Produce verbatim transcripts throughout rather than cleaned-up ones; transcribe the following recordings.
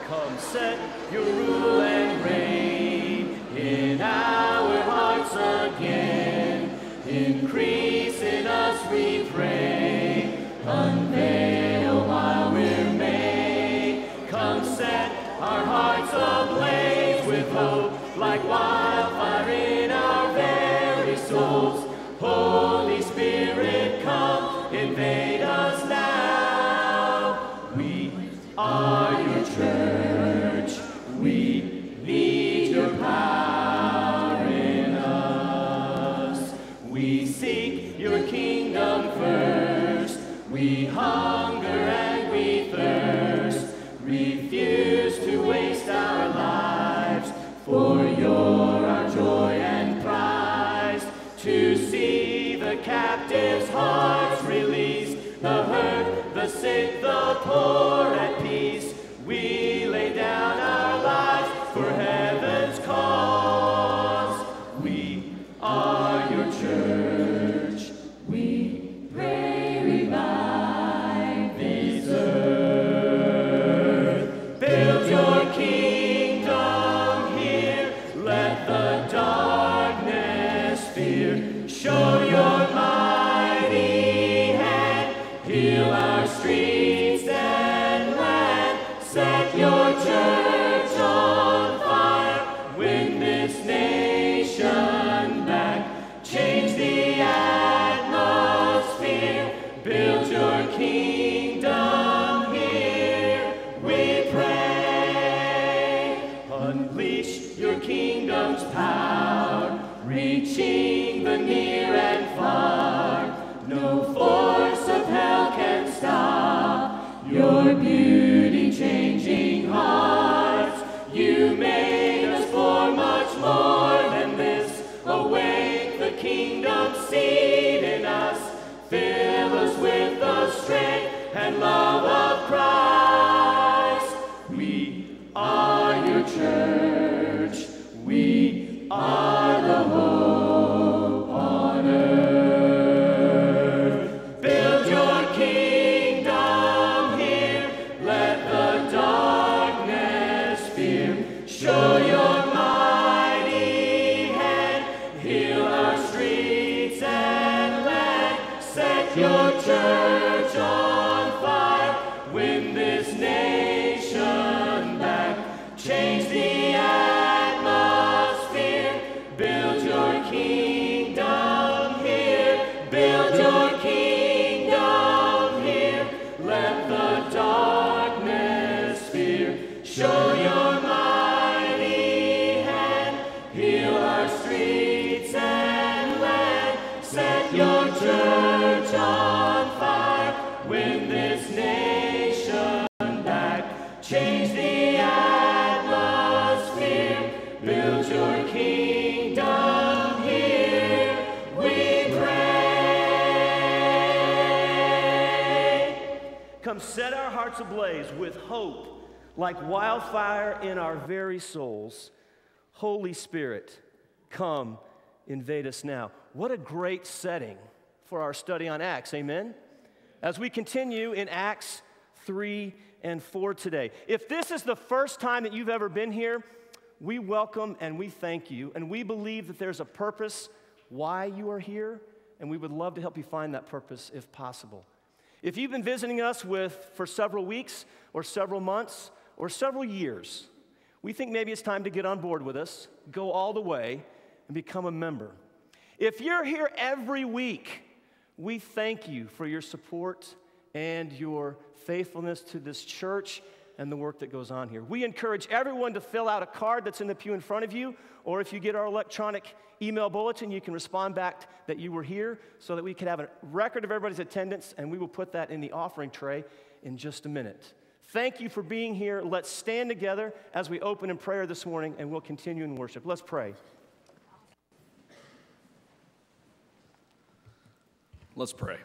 Come set your rule and reign in our hearts again. Increase in us, we pray. Unveil while we're made. Come set our hearts ablaze with hope, like wildfire in our very souls. Holy Spirit, come, invade us now. We are your church. We need your power in us. We seek your kingdom first. We hunger and we thirst. Refuse to waste our lives, for you're our joy and prize. To see the captives' hearts released, the hurt, the sick, the poor at peace. We lay down our lives for heaven's cause. We are your church. We pray, revive this earth. Build your kingdom here. Let the darkness fear. Show your mighty hand. Heal our streets and land. Set your church on fire. Win this nation back. Change the atmosphere. Build your kingdom here. We pray. Unleash your kingdom's power, reaching the near and far. No force of hell can stop your beauty changing hearts. You made us for much more than this. Awake the kingdom seed in us. Fill us with the strength and love of Christ. We are your church. We are the hope on earth. Build your kingdom here. Let the darkness fear. Show your mighty hand. Heal our streets and land. Set your church on fire. Win this nation back. Change the atmosphere. Build your kingdom here. Build your kingdom here. Let the darkness fear. Show your mighty hand. Heal our streets and land. Set your church on fire. Win this nation back. Change the atmosphere. Build your kingdom here. We pray. Come set our hearts ablaze with hope, like wildfire in our very souls. Holy Spirit, come, invade us now. What a great setting for our study on Acts, amen? As we continue in Acts three and four today. If this is the first time that you've ever been here, we welcome and we thank you, and we believe that there's a purpose why you are here, and we would love to help you find that purpose if possible. If you've been visiting us with for several weeks or several months or several years, we think maybe it's time to get on board with us, go all the way, and become a member. If you're here every week, we thank you for your support and your faithfulness to this church and the work that goes on here. We encourage everyone to fill out a card that's in the pew in front of you, or if you get our electronic email bulletin, you can respond back that you were here so that we can have a record of everybody's attendance, and we will put that in the offering tray in just a minute. Thank you for being here. Let's stand together as we open in prayer this morning, and we'll continue in worship. Let's pray. Let's pray.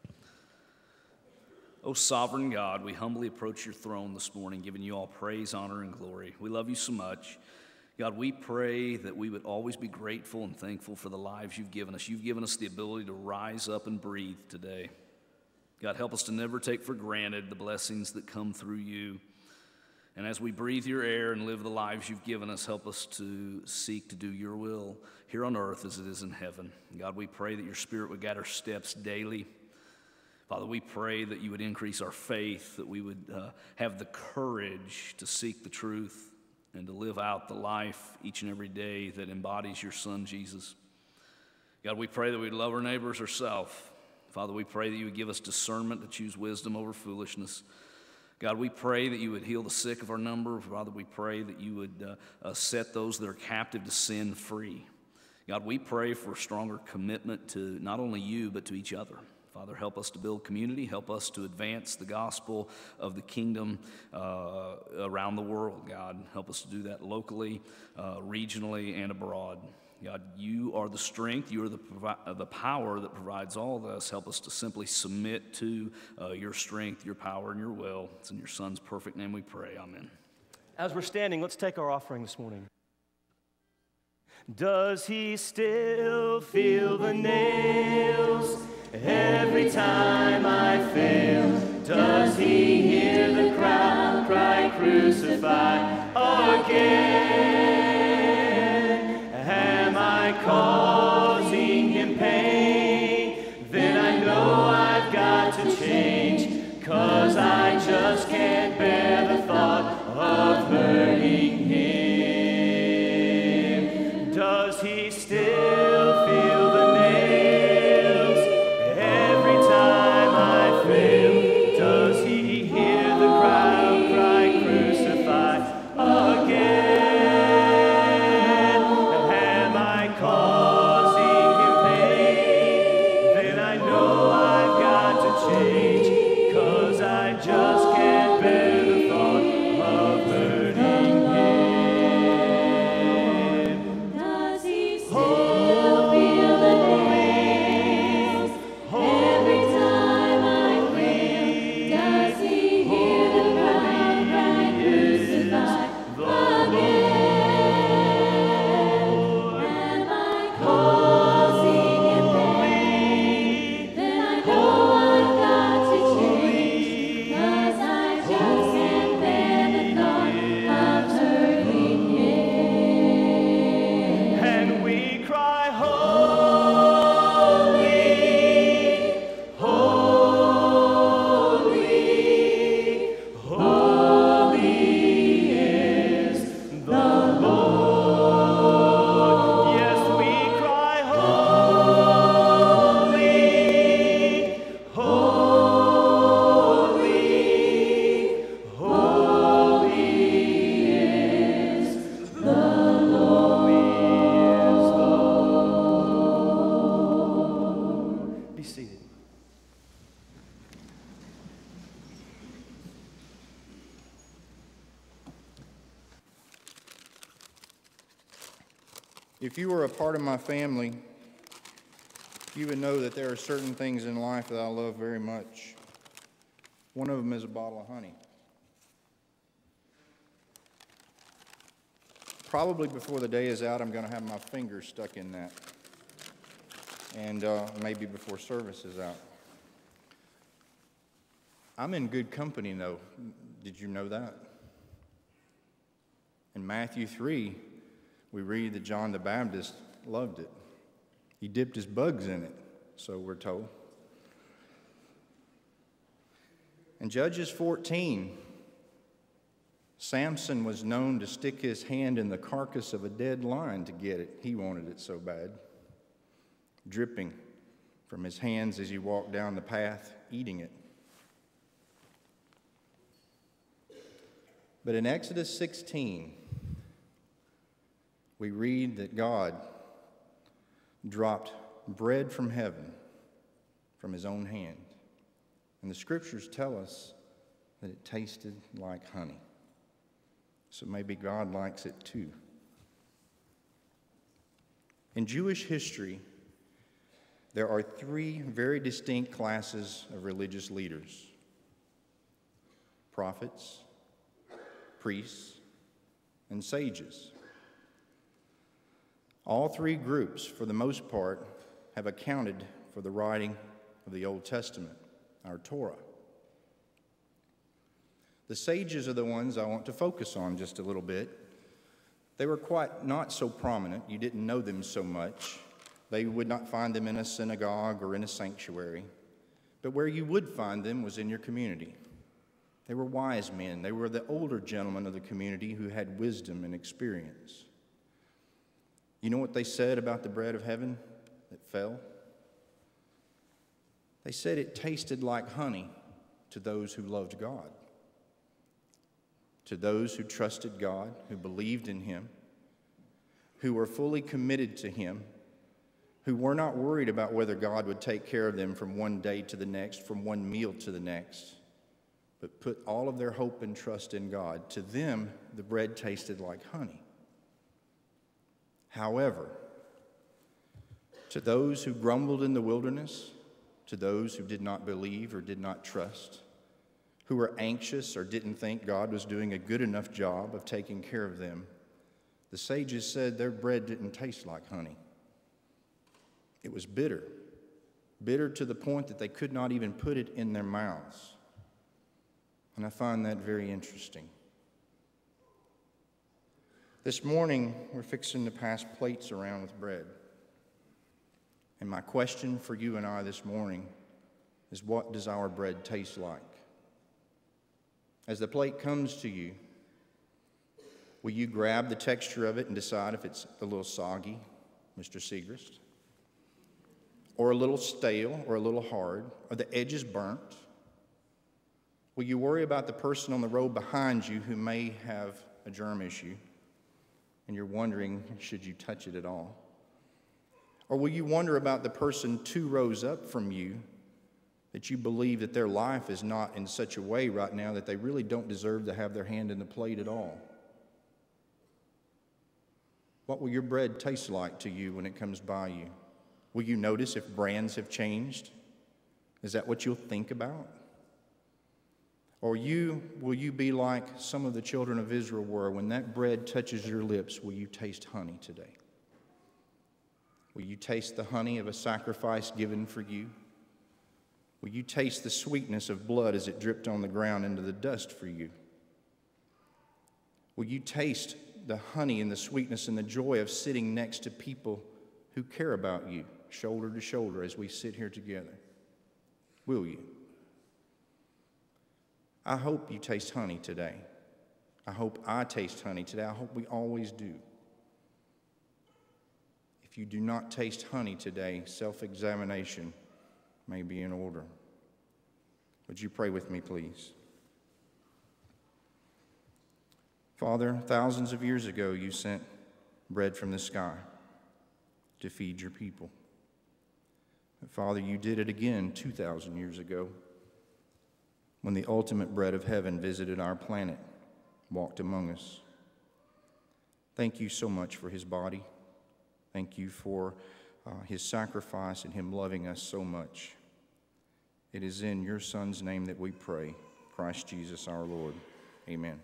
O sovereign God, we humbly approach your throne this morning, giving you all praise, honor, and glory. We love you so much. God, we pray that we would always be grateful and thankful for the lives you've given us. You've given us the ability to rise up and breathe today. God, help us to never take for granted the blessings that come through you. And as we breathe your air and live the lives you've given us, help us to seek to do your will here on earth as it is in heaven. God, we pray that your Spirit would guide our steps daily. Father, we pray that you would increase our faith, that we would uh, have the courage to seek the truth and to live out the life each and every day that embodies your Son, Jesus. God, we pray that we'd love our neighbors ourselves. Father, we pray that you would give us discernment to choose wisdom over foolishness. God, we pray that you would heal the sick of our number. Father, we pray that you would uh, uh, set those that are captive to sin free. God, we pray for a stronger commitment to not only you, but to each other. Father, help us to build community. Help us to advance the gospel of the kingdom uh, around the world, God. Help us to do that locally, uh, regionally, and abroad. God, you are the strength, you are the, provi- the power that provides all this. Help us to simply submit to uh, your strength, your power, and your will. It's in your Son's perfect name we pray. Amen. As we're standing, let's take our offering this morning. Does he still feel the nails every time I fail? Does he hear the crowd cry, crucify again? Am I causing him pain? Then I know I've got to change, 'cause I just can't bear the thought of hurting him. Does he still feel the nails every time I fail? Does he hear the crowd cry, crucify again? Am I causing him pain? Then I know I've got to change, 'cause I just can't bear the thought of hurting him. Does he still feel the nails every time I fail? Does he hear the crowd cry, crucify again? Am I causing him pain? Then I know I've got to change, 'cause I just can't bear the thought of hurting him. And we cry, holy, holy, holy is the Lord. Yes, we cry, holy, holy, holy is the Lord. Be seated. If you were a part of my family, you would know that there are certain things in life that I love very much. One of them is a bottle of honey. Probably before the day is out, I'm going to have my fingers stuck in that. And uh, maybe before service is out. I'm in good company, though. Did you know that? In Matthew three, we read that John the Baptist loved it. He dipped his bugs in it, so we're told. In Judges fourteen, Samson was known to stick his hand in the carcass of a dead lion to get it. He wanted it so bad. Dripping from his hands as he walked down the path, eating it. But in Exodus sixteen, we read that God dropped bread from heaven from his own hand. And the scriptures tell us that it tasted like honey. So maybe God likes it too. In Jewish history, there are three very distinct classes of religious leaders: prophets, priests, and sages. All three groups, for the most part, have accounted for the writing of the Old Testament, our Torah. The sages are the ones I want to focus on just a little bit. They were quite not so prominent. You didn't know them so much. They would not find them in a synagogue or in a sanctuary. But where you would find them was in your community. They were wise men. They were the older gentlemen of the community who had wisdom and experience. You know what they said about the bread of heaven that fell? They said it tasted like honey to those who loved God, to those who trusted God, who believed in Him, who were fully committed to Him, who were not worried about whether God would take care of them from one day to the next, from one meal to the next, but put all of their hope and trust in God. To them, the bread tasted like honey. However, to those who grumbled in the wilderness, to those who did not believe or did not trust, who were anxious or didn't think God was doing a good enough job of taking care of them, the sages said their bread didn't taste like honey. It was bitter, bitter to the point that they could not even put it in their mouths. And I find that very interesting. This morning, we're fixing to pass plates around with bread. And my question for you and I this morning is, what does our bread taste like? As the plate comes to you, will you grab the texture of it and decide if it's a little soggy, Mister Segrist, or a little stale, or a little hard, or the edges burnt? Will you worry about the person on the row behind you who may have a germ issue, and you're wondering, should you touch it at all? Or will you wonder about the person two rows up from you, that you believe that their life is not in such a way right now that they really don't deserve to have their hand in the plate at all? What will your bread taste like to you when it comes by you? Will you notice if brands have changed? Is that what you'll think about? Or you, will you be like some of the children of Israel were? When that bread touches your lips, will you taste honey today? Will you taste the honey of a sacrifice given for you? Will you taste the sweetness of blood as it dripped on the ground into the dust for you? Will you taste the honey and the sweetness and the joy of sitting next to people who care about you, shoulder to shoulder, as we sit here together? Will you? I hope you taste honey today. I hope I taste honey today. I hope we always do. If you do not taste honey today, self-examination may be in order. Would you pray with me, please? Father, thousands of years ago, you sent bread from the sky to feed your people. But Father, you did it again two thousand years ago, when the ultimate bread of heaven visited our planet, walked among us. Thank you so much for his body. Thank you for uh, his sacrifice and him loving us so much. It is in your Son's name that we pray, Christ Jesus our Lord. Amen.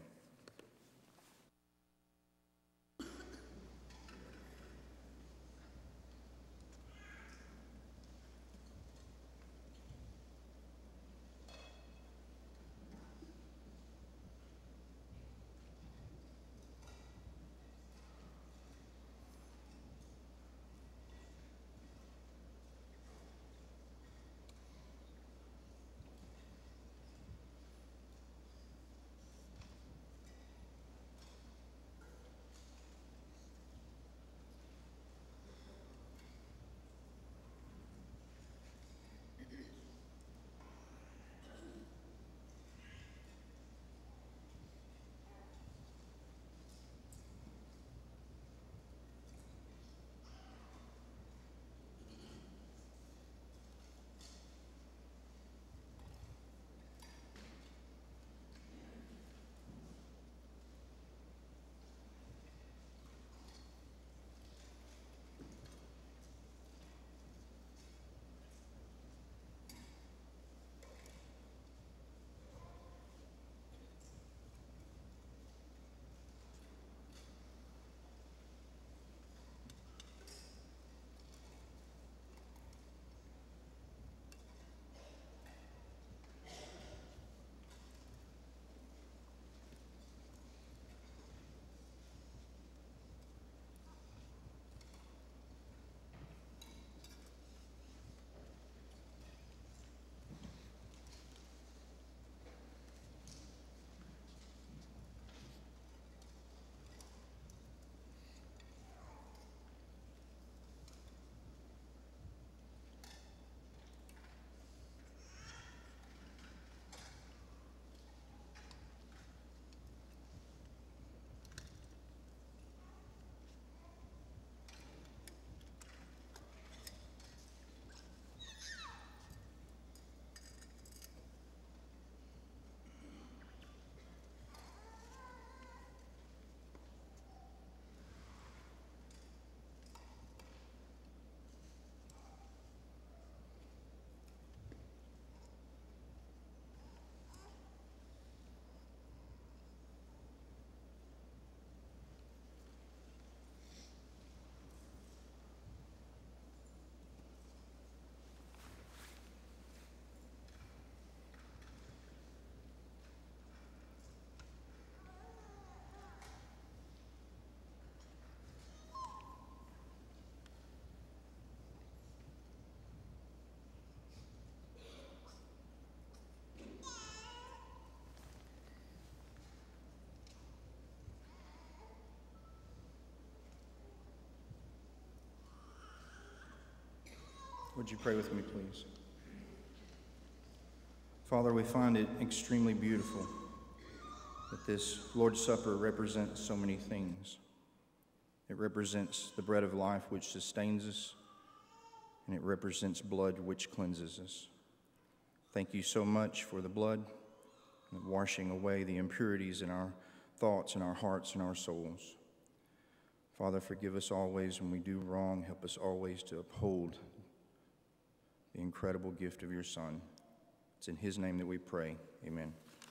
Would you pray with me, please? Father, we find it extremely beautiful that this Lord's Supper represents so many things. It represents the bread of life which sustains us, and it represents blood which cleanses us. Thank you so much for the blood, and washing away the impurities in our thoughts and our hearts and our souls. Father, forgive us always when we do wrong. Help us always to uphold the incredible gift of your Son. It's in his name that we pray. Amen.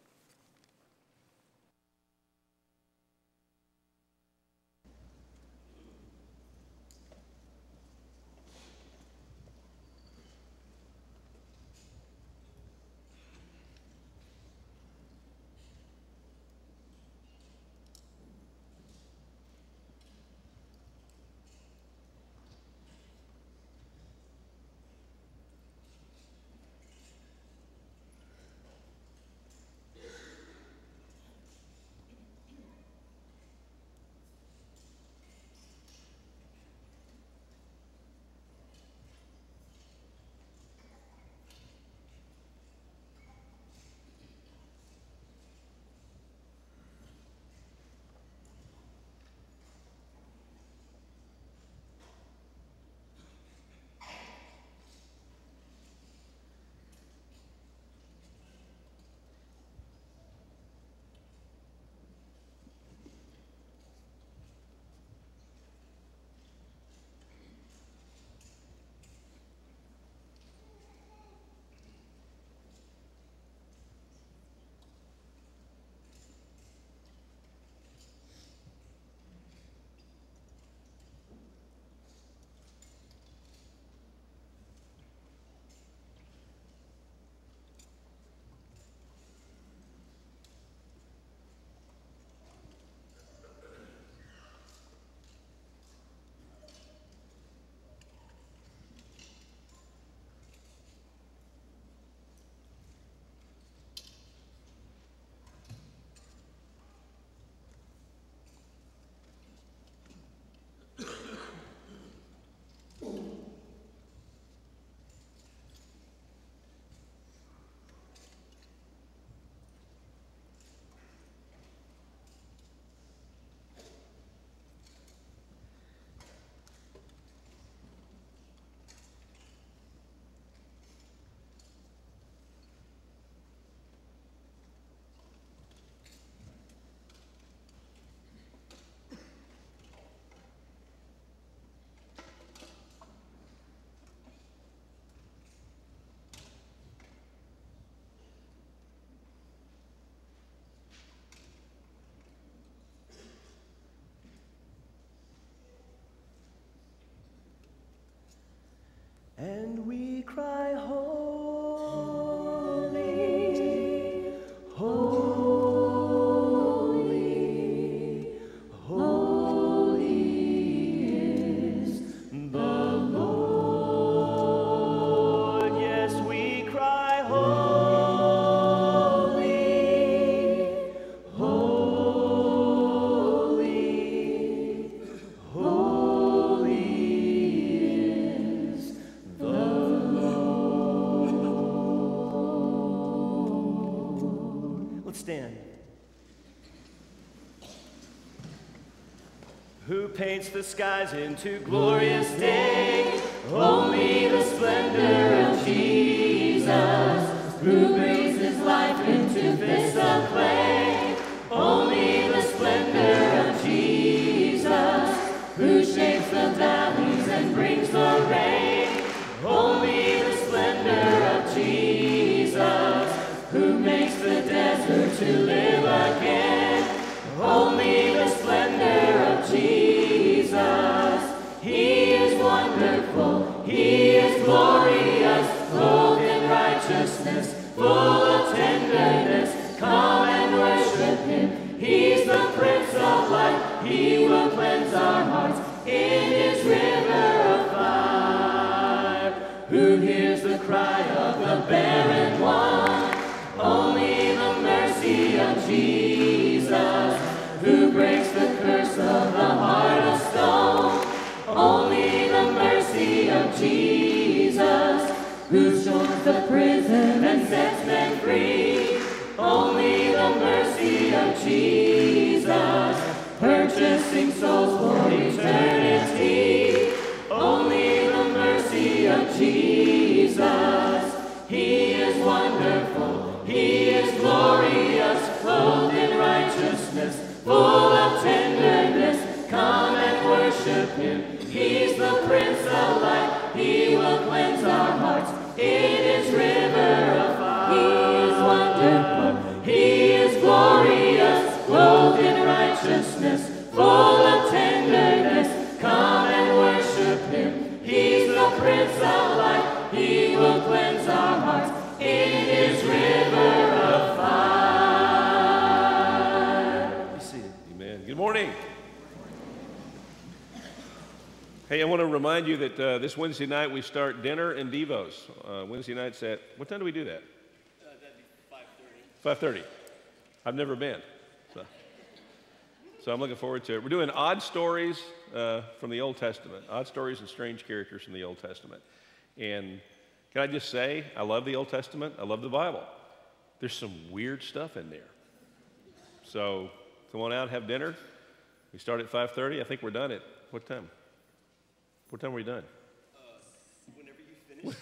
And we cry, holy, holy, holy is the Lord. Yes, we cry, holy, holy, holy is the Lord. Let's stand. Who paints the skies into glorious day? Only the splendor of Jesus. Who breathes his life into fists of clay? Only the splendor of Jesus. Who shapes the valleys and brings the rain? Only the splendor of Jesus. Who makes the desert to live again? Only the splendor of Jesus. He is wonderful, he is glorious, clothed in righteousness, full of tenderness. Come and worship him. He's the Prince of Light. He will cleanse our hearts in his river of fire. Who hears the cry of the barren one? Only the mercy of Jesus. Who breaks the curse of the heart of stone? Only the mercy of Jesus. the prison and sets men free. Only the mercy of Jesus, purchasing souls for eternity. Only the mercy of Jesus. He is wonderful, He is glorious, clothed in righteousness, full of tenderness. Come and worship Him. He's the Prince of Light. He will cleanse our hearts in His river of fire. He is wonderful, He is glorious, clothed in righteousness, full of tenderness. Come and worship Him. He's the Prince of Light. He will cleanse our hearts in His river of fire. You see it. Amen. Good morning. Hey, I want to remind you that uh, this Wednesday night we start dinner and devos. Uh, Wednesday nights at, what time do we do that? Uh, that'd be five thirty. five thirty. I've never been. So, so I'm looking forward to it. We're doing odd stories uh, from the Old Testament, odd stories and strange characters from the Old Testament. And can I just say, I love the Old Testament. I love the Bible. There's some weird stuff in there. So come on out, have dinner. We start at five thirty. I think we're done at what time? What time are we done? Uh, whenever you finish.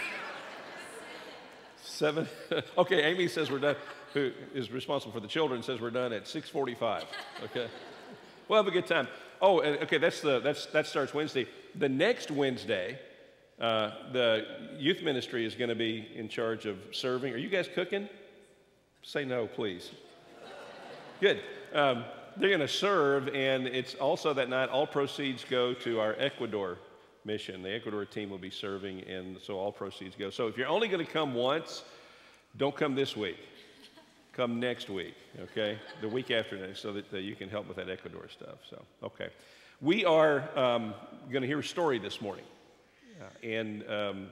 Seven. Okay, Amy says we're done, who is responsible for the children, says we're done at six forty-five. Okay. We'll have a good time. Oh, and- okay, that's the, that's, that starts Wednesday. The next Wednesday, uh, the youth ministry is going to be in charge of serving. Are you guys cooking? Say no, please. Good. Um, they're going to serve, and it's also that night, all proceeds go to our Ecuador mission. The Ecuador team will be serving, and so all proceeds go. So if you're only going to come once, don't come this week. Come next week, okay? The week after next, so that uh, you can help with that Ecuador stuff. So, okay. We are um, going to hear a story this morning. Uh, and um,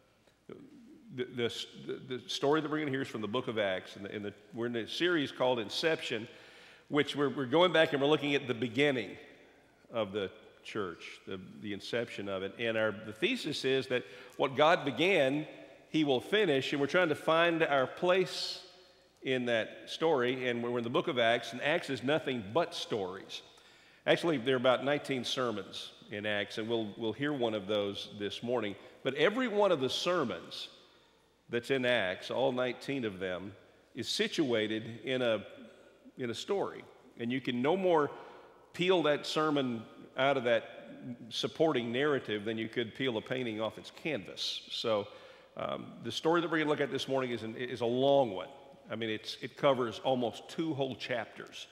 the, the, the story that we're going to hear is from the book of Acts. And, the, and the, we're in a series called Inception, which we're, we're going back and we're looking at the beginning of the church, the, the inception of it. And our, the thesis is that what God began, He will finish, and we're trying to find our place in that story. And we're in the book of Acts, and Acts is nothing but stories. Actually, there are about nineteen sermons in Acts, and we'll, we'll hear one of those this morning. But every one of the sermons that's in Acts, all nineteen of them, is situated in a, in a story. And you can no more peel that sermon out of that supporting narrative than you could peel a painting off its canvas. So um, the story that we're going to look at this morning is, an, is a long one. I mean, it's, it covers almost two whole chapters.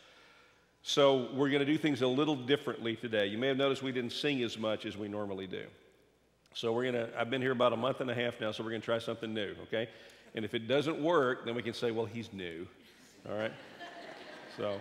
So we're going to do things a little differently today. You may have noticed we didn't sing as much as we normally do. So we're going to, I've been here about a month and a half now, so we're going to try something new, okay? And if it doesn't work, then we can say, well, he's new, all right? So,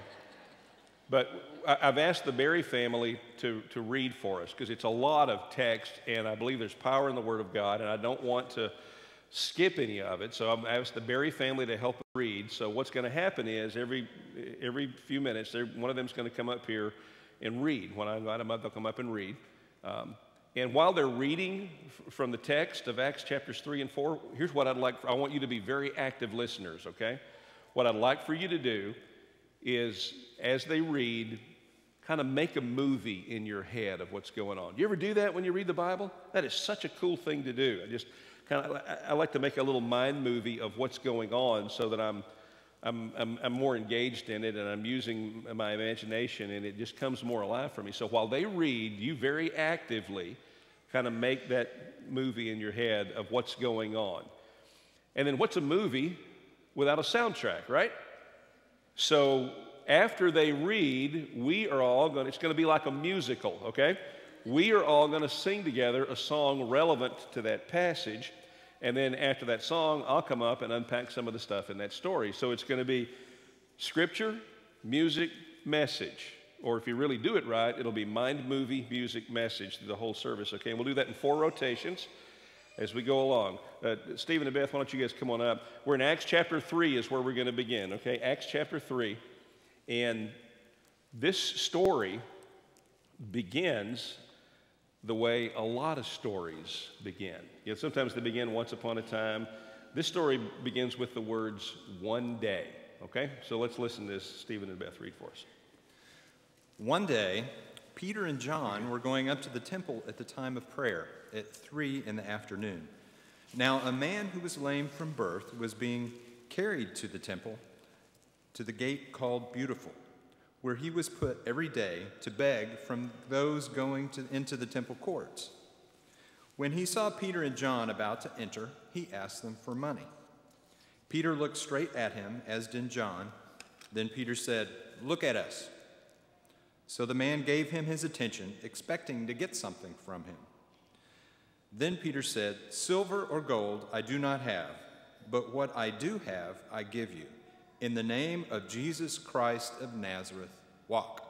but I- I've asked the Berry family to, to read for us, because it's a lot of text, and I believe there's power in the Word of God, and I don't want to skip any of it. So I've asked the Berry family to help read. So what's going to happen is every every few minutes, one of them is going to come up here and read. When I invite them up, they'll come up and read. Um, and while they're reading f- from the text of Acts chapters three and four, here's what I'd like. For, I want you to be very active listeners, okay? What I'd like for you to do is, as they read, kind of make a movie in your head of what's going on. You ever do that when you read the Bible? That is such a cool thing to do. I just kind of, I like to make a little mind movie of what's going on so that I'm, I'm, I'm, I'm more engaged in it, and I'm using my imagination, and it just comes more alive for me. So while they read, you very actively kind of make that movie in your head of what's going on. And then what's a movie without a soundtrack, right? So after they read, we are all going to, it's going to be like a musical, okay? We are all going to sing together a song relevant to that passage. And then after that song, I'll come up and unpack some of the stuff in that story. So it's going to be scripture, music, message. Or if you really do it right, it'll be mind, movie, music, message through the whole service, okay? And we'll do that in four rotations as we go along. Uh, Stephen and Beth, why don't you guys come on up? We're in Acts chapter three is where we're going to begin, okay? Acts chapter three. And this story begins the way a lot of stories begin. You know, sometimes they begin once upon a time. This story begins with the words, one day, okay? So let's listen to this. Stephen and Beth read for us. One day, Peter and John were going up to the temple at the time of prayer at three in the afternoon. Now, a man who was lame from birth was being carried to the temple, to the gate called Beautiful, where he was put every day to beg from those going to, into the temple courts. When he saw Peter and John about to enter, he asked them for money. Peter looked straight at him, as did John. Then Peter said, "Look at us." So the man gave him his attention, expecting to get something from him. Then Peter said, "Silver or gold I do not have, but what I do have I give you. In the name of Jesus Christ of Nazareth, walk."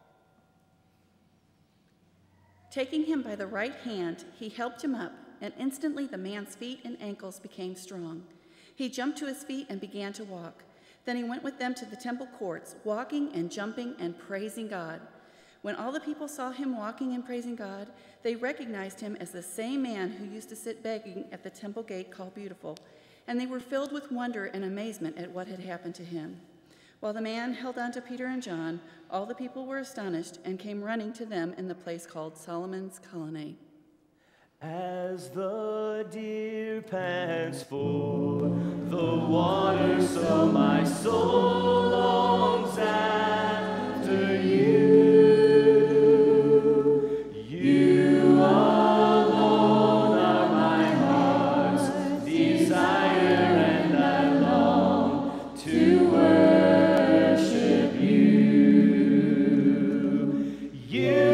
Taking him by the right hand, he helped him up, and instantly the man's feet and ankles became strong. He jumped to his feet and began to walk. Then he went with them to the temple courts, walking and jumping and praising God. When all the people saw him walking and praising God, they recognized him as the same man who used to sit begging at the temple gate called Beautiful, and they were filled with wonder and amazement at what had happened to him. While the man held on to Peter and John, all the people were astonished and came running to them in the place called Solomon's Colonnade. As the deer pants for the water, so my soul longs after you. You alone are my heart's desire, and I long to worship you. You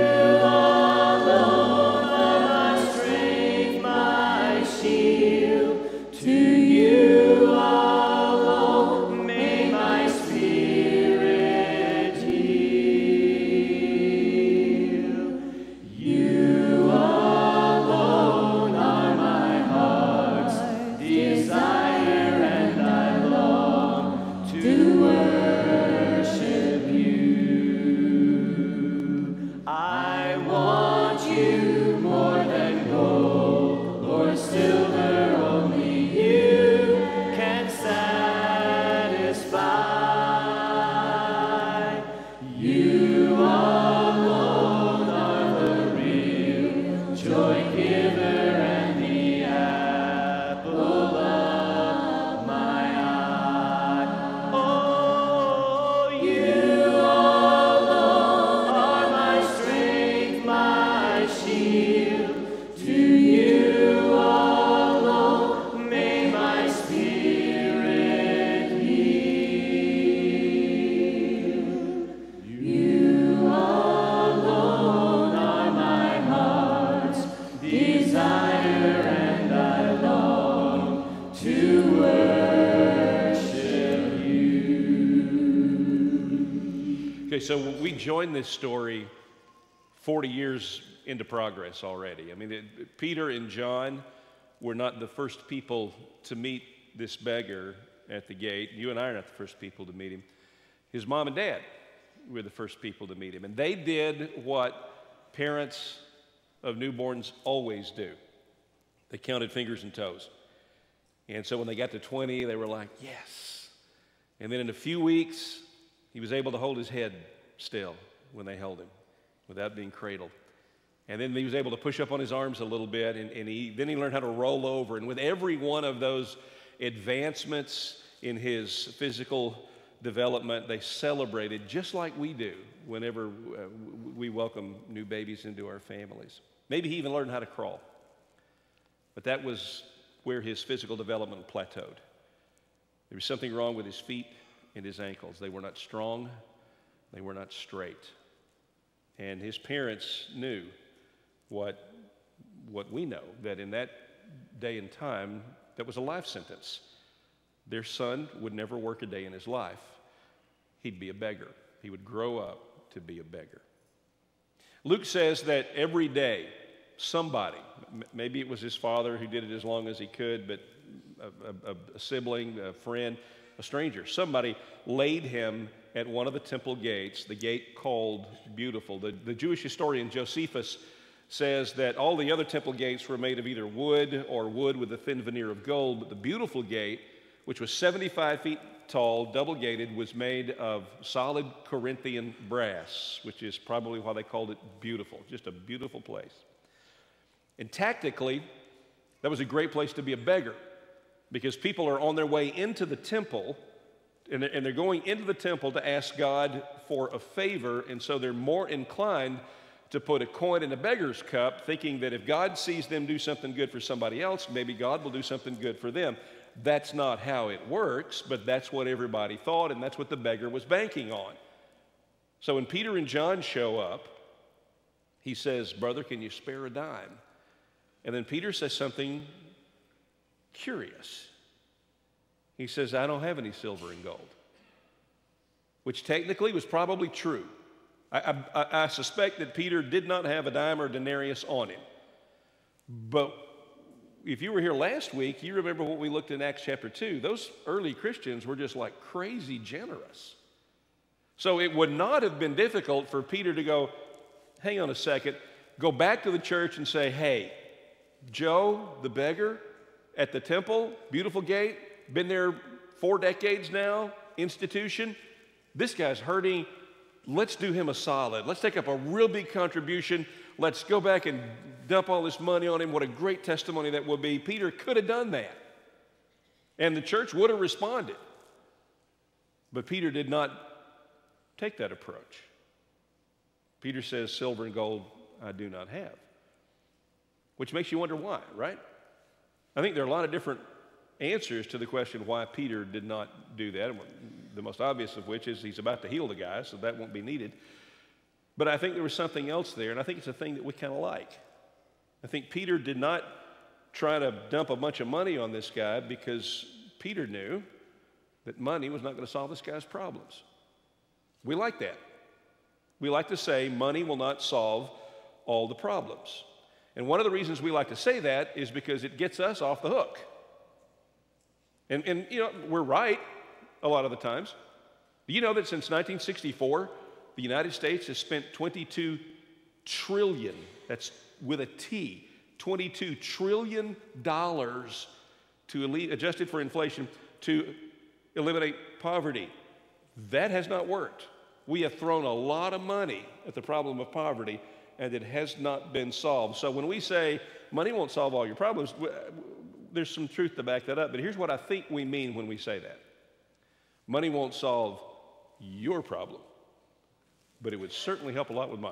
So we joined this story forty years into progress already. I mean, it, Peter and John were not the first people to meet this beggar at the gate. You and I are not the first people to meet him. His mom and dad were the first people to meet him. And they did what parents of newborns always do. They counted fingers and toes. And so when they got to twenty, they were like, yes. And then in a few weeks, he was able to hold his head still when they held him without being cradled. And then he was able to push up on his arms a little bit, and, and he, then he learned how to roll over. And with every one of those advancements in his physical development, they celebrated just like we do whenever uh, we welcome new babies into our families. Maybe he even learned how to crawl. But that was where his physical development plateaued. There was something wrong with his feet and his ankles. They were not strong. They were not straight. And his parents knew what, what we know, that in that day and time, that was a life sentence. Their son would never work a day in his life. He'd be a beggar. He would grow up to be a beggar. Luke says that every day, somebody, m- maybe it was his father who did it as long as he could, but a, a, a sibling, a friend, a stranger, somebody laid him at one of the temple gates, the gate called Beautiful. The, the Jewish historian Josephus says that all the other temple gates were made of either wood or wood with a thin veneer of gold, but the beautiful gate, which was seventy-five feet tall, double-gated, was made of solid Corinthian brass, which is probably why they called it beautiful, just a beautiful place. And tactically, that was a great place to be a beggar, because people are on their way into the temple, and they're, and they're going into the temple to ask God for a favor, and so they're more inclined to put a coin in a beggar's cup, thinking that if God sees them do something good for somebody else, maybe God will do something good for them. That's not how it works, but that's what everybody thought, and that's what the beggar was banking on. So when Peter and John show up, he says, "Brother, can you spare a dime?" And then Peter says something curious. He says, "I don't have any silver and gold," which technically was probably true. I, I, I suspect that Peter did not have a dime or a denarius on him. But if you were here last week, you remember what we looked in Acts chapter two. Those early Christians were just like crazy generous. So it would not have been difficult for Peter to go, hang on a second, go back to the church and say, hey, Joe, the beggar at the temple, beautiful gate, been there four decades now, institution, this guy's hurting. Let's do him a solid. Let's take up a real big contribution. Let's go back and dump all this money on him. What a great testimony that would be. Peter could have done that, and the church would have responded. But Peter did not take that approach. Peter says, silver and gold I do not have, which makes you wonder why, right? I think there are a lot of different answers to the question why Peter did not do that. The most obvious of which is he's about to heal the guy, so that won't be needed. But I think there was something else there, and I think it's a thing that we kind of like. I think Peter did not try to dump a bunch of money on this guy because Peter knew that money was not going to solve this guy's problems. We like that. We like to say money will not solve all the problems. And one of the reasons we like to say that is because it gets us off the hook. And, and you know, we're right a lot of the times. Do you know that since nineteen sixty-four, the United States has spent twenty-two trillion, that's with a T, twenty-two trillion dollars to elite, adjusted for inflation, to eliminate poverty. That has not worked. We have thrown a lot of money at the problem of poverty, and it has not been solved. So when we say money won't solve all your problems, there's some truth to back that up. But here's what I think we mean when we say that. Money won't solve your problem, but it would certainly help a lot with mine.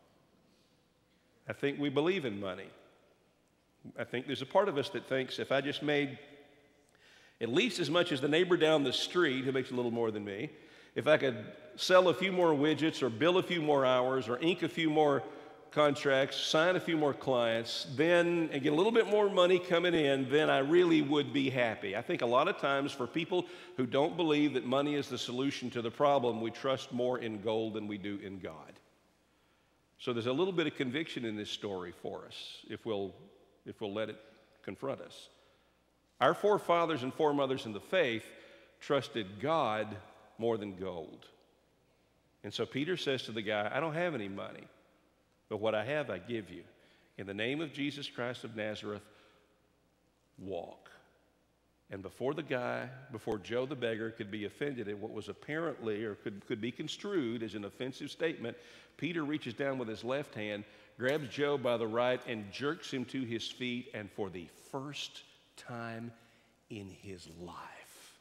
I think we believe in money. I think there's a part of us that thinks if I just made at least as much as the neighbor down the street who makes a little more than me, if I could sell a few more widgets or bill a few more hours or ink a few more contracts, sign a few more clients, then and get a little bit more money coming in, then I really would be happy. I think a lot of times for people who don't believe that money is the solution to the problem, we trust more in gold than we do in God. So there's a little bit of conviction in this story for us if we'll, if we'll let it confront us. Our forefathers and foremothers in the faith trusted God more than gold. And so Peter says to the guy, I don't have any money, but what I have I give you. In the name of Jesus Christ of Nazareth, walk. And before the guy, before Joe the beggar could be offended at what was apparently or could, could be construed as an offensive statement, Peter reaches down with his left hand, grabs Joe by the right, and jerks him to his feet. And for the first time in his life,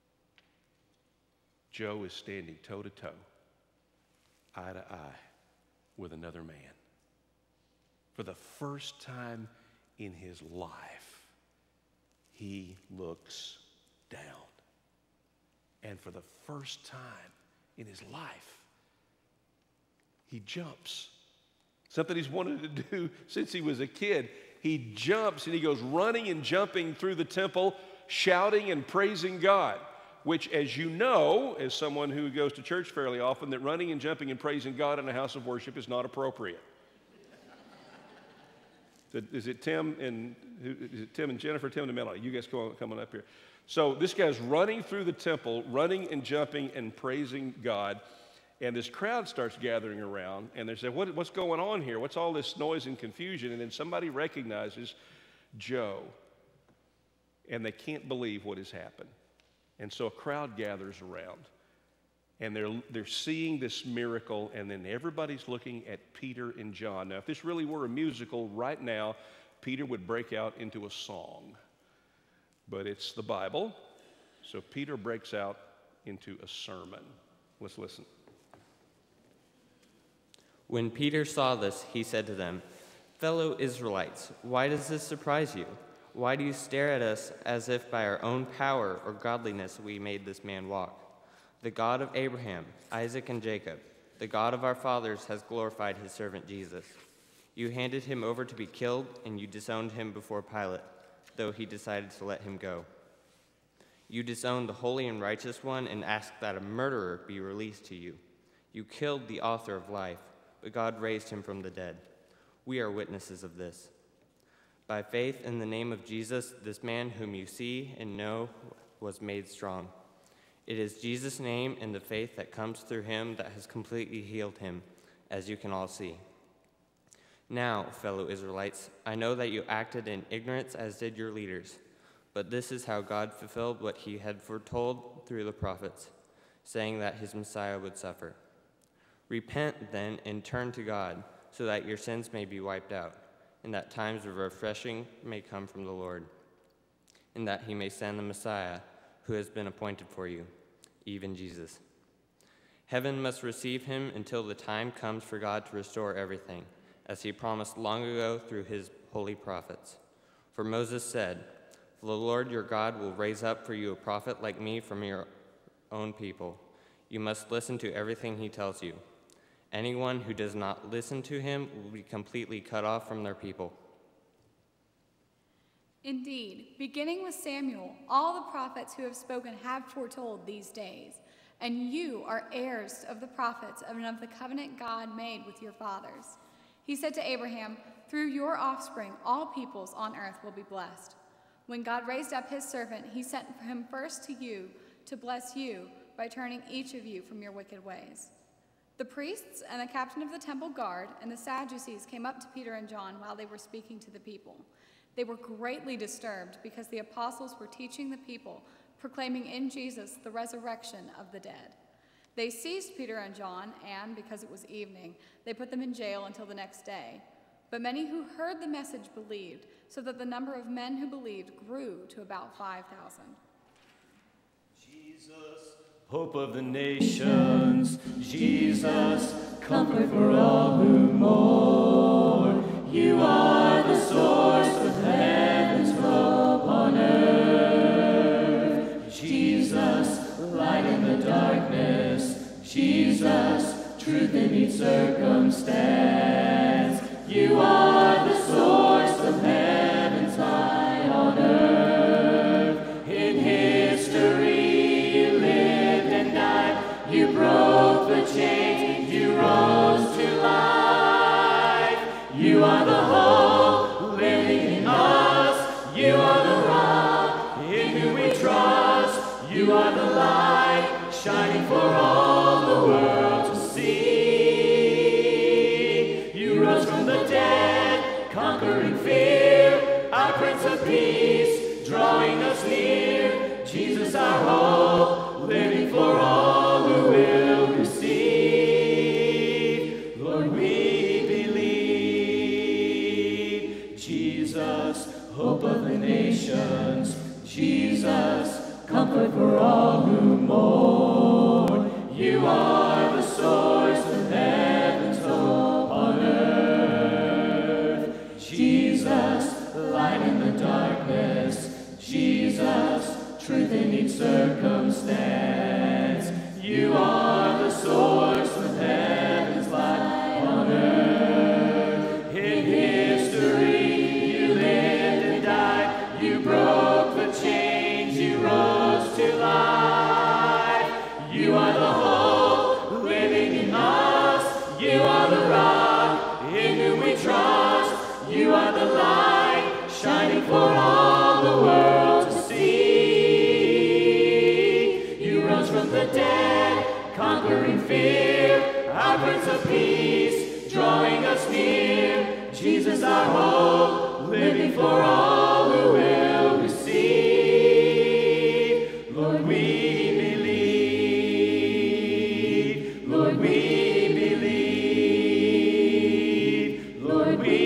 Joe is standing toe to toe, eye to eye with another man. For the first time in his life, he looks down. And for the first time in his life, he jumps. Something he's wanted to do since he was a kid. He jumps and he goes running and jumping through the temple, shouting and praising God. Which, as you know, as someone who goes to church fairly often, that running and jumping and praising God in a house of worship is not appropriate. Is it Tim and is it Tim and Jennifer? Tim and Melanie, you guys coming up here. So this guy's running through the temple, running and jumping and praising God. And this crowd starts gathering around, and they say, what, what's going on here? What's all this noise and confusion? And then somebody recognizes Joe, and they can't believe what has happened. And so a crowd gathers around, and they're, they're seeing this miracle, and then everybody's looking at Peter and John. Now, if this really were a musical right now, Peter would break out into a song. But it's the Bible, so Peter breaks out into a sermon. Let's listen. When Peter saw this, he said to them, "Fellow Israelites, why does this surprise you? Why do you stare at us as if by our own power or godliness we made this man walk? The God of Abraham, Isaac, and Jacob, the God of our fathers, has glorified his servant Jesus. You handed him over to be killed, and you disowned him before Pilate, though he decided to let him go. You disowned the holy and righteous one and asked that a murderer be released to you. You killed the author of life, but God raised him from the dead. We are witnesses of this. By faith in the name of Jesus, this man whom you see and know was made strong. It is Jesus' name and the faith that comes through him that has completely healed him, as you can all see. Now, fellow Israelites, I know that you acted in ignorance as did your leaders, but this is how God fulfilled what he had foretold through the prophets, saying that his Messiah would suffer. Repent, then, and turn to God, so that your sins may be wiped out, and that times of refreshing may come from the Lord, and that he may send the Messiah who has been appointed for you, even Jesus. Heaven must receive him until the time comes for God to restore everything, as he promised long ago through his holy prophets. For Moses said, "The Lord your God will raise up for you a prophet like me from your own people. You must listen to everything he tells you. Anyone who does not listen to him will be completely cut off from their people." Indeed, beginning with Samuel, all the prophets who have spoken have foretold these days, and you are heirs of the prophets and of the covenant God made with your fathers. He said to Abraham, "Through your offspring, all peoples on earth will be blessed." When God raised up his servant, he sent him first to you to bless you by turning each of you from your wicked ways. The priests and the captain of the temple guard and the Sadducees came up to Peter and John while they were speaking to the people. They were greatly disturbed because the apostles were teaching the people, proclaiming in Jesus the resurrection of the dead. They seized Peter and John, and because it was evening, they put them in jail until the next day. But many who heard the message believed, so that the number of men who believed grew to about five thousand. Jesus, hope of the nations, Jesus, comfort for all who mourn. You are the source of heaven's hope on earth. Jesus, light in the darkness. Jesus, truth in each circumstance. You are the source of heaven's light on earth. In history you lived and died. You broke the chains. You rose to life. You are the hope living in us. You are the rock in whom we trust. You are the light shining for all the world to see. You rose from the dead, conquering fear, our Prince of Peace, drawing us near. Jesus, our hope, living for all who will receive. Lord, we believe. Jesus, hope of the nations. Jesus, comfort for all who mourn. You are the source of heaven's hope on earth. Jesus, light in the darkness. Jesus, truth in each circumstance. You are the source of heaven's light on earth. In history you lived and died. You broke the chains. You rose to life. You are the hope living in us. You are the rock in whom we trust. You are the light shining for all the world to see. You rose from the dead, conquering fear, our Prince of Peace, drawing us near. Jesus our hope, living for all who will receive. Lord, we believe. Lord, we believe. Lord, we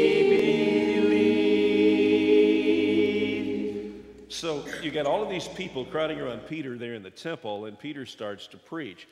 believe. So you got all of these people crowding around Peter there in the temple, and Peter starts to preach.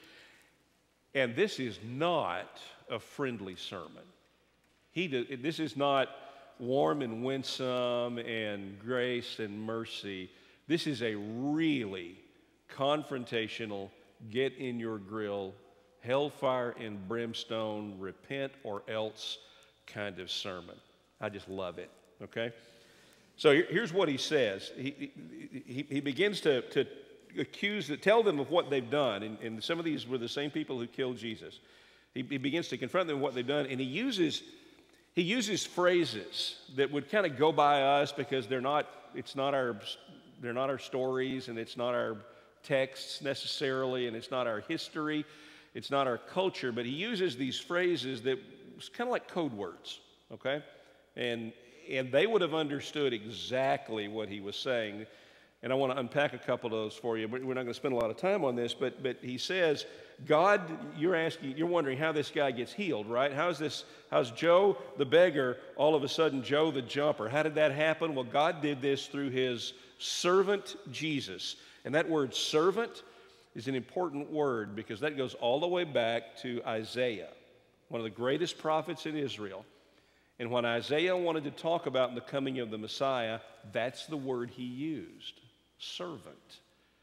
And this is not a friendly sermon. He do, this is not warm and winsome and grace and mercy. This is a really confrontational, get in your grill, hellfire and brimstone, repent or else kind of sermon. I just love it, okay? So here's what he says. He, he, he begins to, to accuse, tell them of what they've done. And, and some of these were the same people who killed Jesus. He, he begins to confront them with what they've done, and he uses, he uses phrases that would kind of go by us because they're not, it's not our, they're not our stories, and it's not our texts necessarily, and it's not our history, it's not our culture, but he uses these phrases that was kind of like code words, okay? And, and they would have understood exactly what he was saying. And I want to unpack a couple of those for you. We're not going to spend a lot of time on this, but, but he says, God, you're asking, you're wondering how this guy gets healed, right? How's this, how's Joe the beggar all of a sudden Joe the jumper? How did that happen? Well, God did this through his servant Jesus. And that word servant is an important word because that goes all the way back to Isaiah, one of the greatest prophets in Israel. And when Isaiah wanted to talk about the coming of the Messiah, that's the word he used. Servant.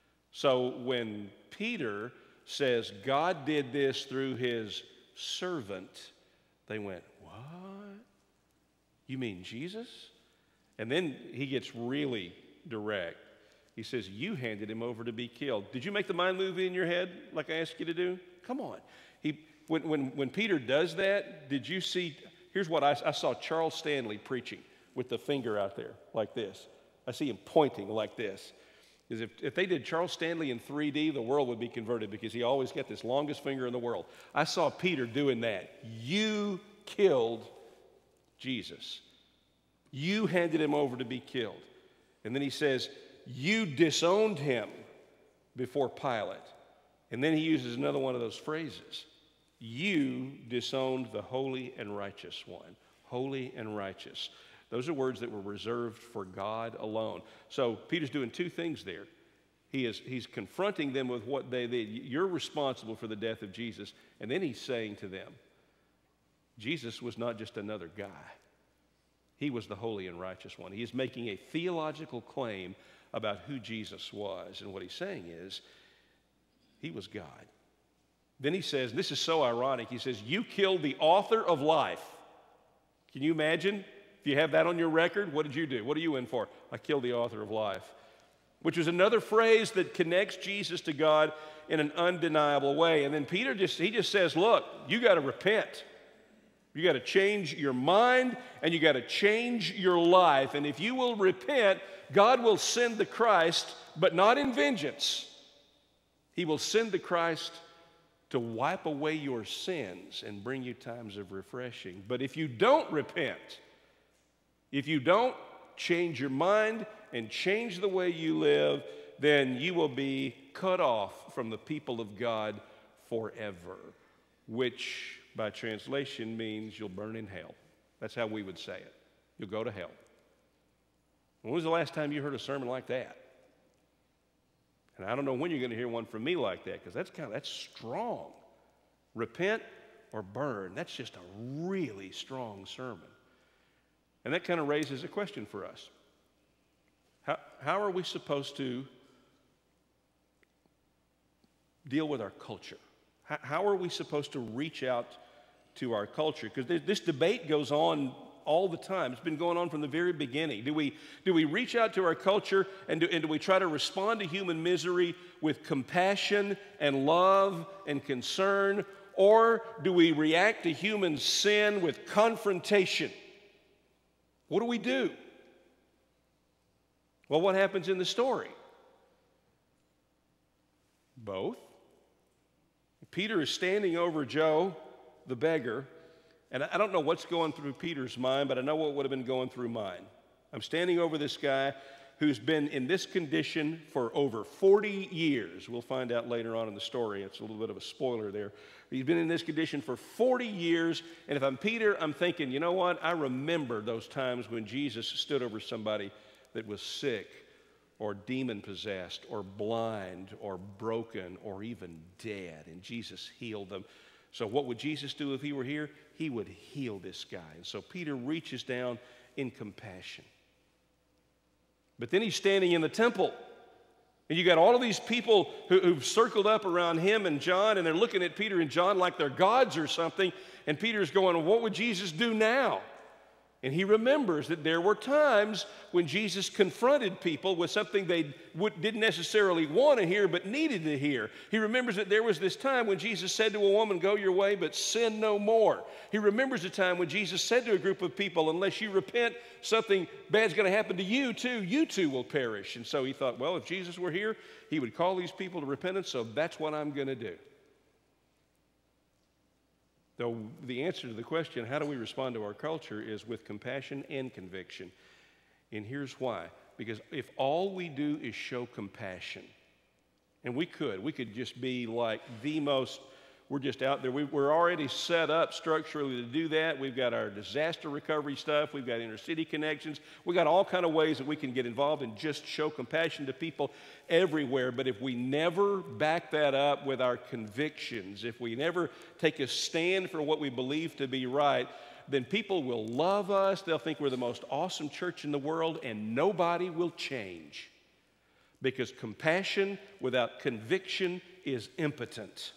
So when Peter says God did this through his servant, they went, what? You mean Jesus? And then he gets really direct. He says, you handed him over to be killed. Did you make the mind movie in your head like I asked you to do? Come on. He, when, when, when Peter does that, did you see, here's what I, I saw Charles Stanley preaching with the finger out there like this. I see him pointing like this. Because if, if they did Charles Stanley in three D, the world would be converted because he always got this longest finger in the world. I saw Peter doing that. You killed Jesus. You handed him over to be killed. And then he says, you disowned him before Pilate. And then he uses another one of those phrases. You disowned the holy and righteous one. Holy and righteous. Those are words that were reserved for God alone. So Peter's doing two things there. He is, he's confronting them with what they did. You're responsible for the death of Jesus. And then he's saying to them, Jesus was not just another guy. He was the holy and righteous one. He is making a theological claim about who Jesus was. And what he's saying is, he was God. Then he says, this is so ironic, he says, you killed the author of life. Can you imagine? If you have that on your record, what did you do? What are you in for? I killed the author of life. Which is another phrase that connects Jesus to God in an undeniable way. And then Peter just, he just says, look, you got to repent. You got to change your mind and you got to change your life. And if you will repent, God will send the Christ, but not in vengeance. He will send the Christ to wipe away your sins and bring you times of refreshing. But if you don't repent, if you don't change your mind and change the way you live, then you will be cut off from the people of God forever, which by translation means you'll burn in hell. That's how we would say it. You'll go to hell. When was the last time you heard a sermon like that? And I don't know when you're going to hear one from me like that, because that's kind of, that's strong. Repent or burn. That's just a really strong sermon. And that kind of raises a question for us. How, how are we supposed to deal with our culture? How, how are we supposed to reach out to our culture? Because this debate goes on all the time. It's been going on from the very beginning. Do we, do we reach out to our culture and do, and do we try to respond to human misery with compassion and love and concern? Or do we react to human sin with confrontation? What do we do? Well, what happens in the story? Both. Peter is standing over Joe, the beggar, and I don't know what's going through Peter's mind, but I know what would have been going through mine. I'm standing over this guy who's been in this condition for over forty years. We'll find out later on in the story. It's a little bit of a spoiler there. He's been in this condition for forty years, and if I'm Peter, I'm thinking, you know what? I remember those times when Jesus stood over somebody that was sick or demon-possessed or blind or broken or even dead, and Jesus healed them. So what would Jesus do if he were here? He would heal this guy. And so Peter reaches down in compassion. But then he's standing in the temple, and you got all of these people who, who've circled up around him and John, and they're looking at Peter and John like they're gods or something, and Peter's going, what would Jesus do now? And he remembers that there were times when Jesus confronted people with something they would, didn't necessarily want to hear but needed to hear. He remembers that there was this time when Jesus said to a woman, go your way, but sin no more. He remembers a time when Jesus said to a group of people, unless you repent, something bad's going to happen to you too. You too will perish. And so he thought, well, if Jesus were here, he would call these people to repentance, so that's what I'm going to do. Though the answer to the question, how do we respond to our culture, is with compassion and conviction. And here's why. Because if all we do is show compassion, and we could, we could just be like the most, we're just out there. We, we're already set up structurally to do that. We've got our disaster recovery stuff. We've got inner city connections. We've got all kind of ways that we can get involved and just show compassion to people everywhere. But if we never back that up with our convictions, if we never take a stand for what we believe to be right, then people will love us. They'll think we're the most awesome church in the world, and nobody will change. Because compassion without conviction is impotent.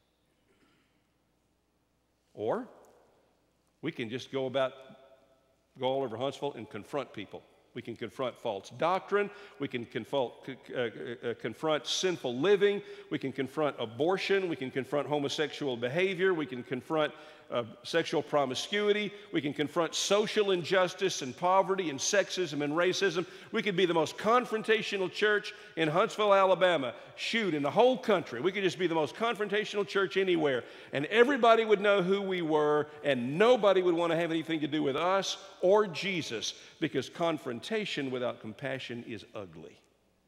Or we can just go about, go all over Huntsville and confront people. We can confront false doctrine. We can confront, uh, uh, confront sinful living. We can confront abortion. We can confront homosexual behavior. We can confront uh, sexual promiscuity. We can confront social injustice and poverty and sexism and racism. We could be the most confrontational church in Huntsville, Alabama. Shoot, in the whole country. We could just be the most confrontational church anywhere. And everybody would know who we were, and nobody would want to have anything to do with us or Jesus, because confrontation without compassion is ugly.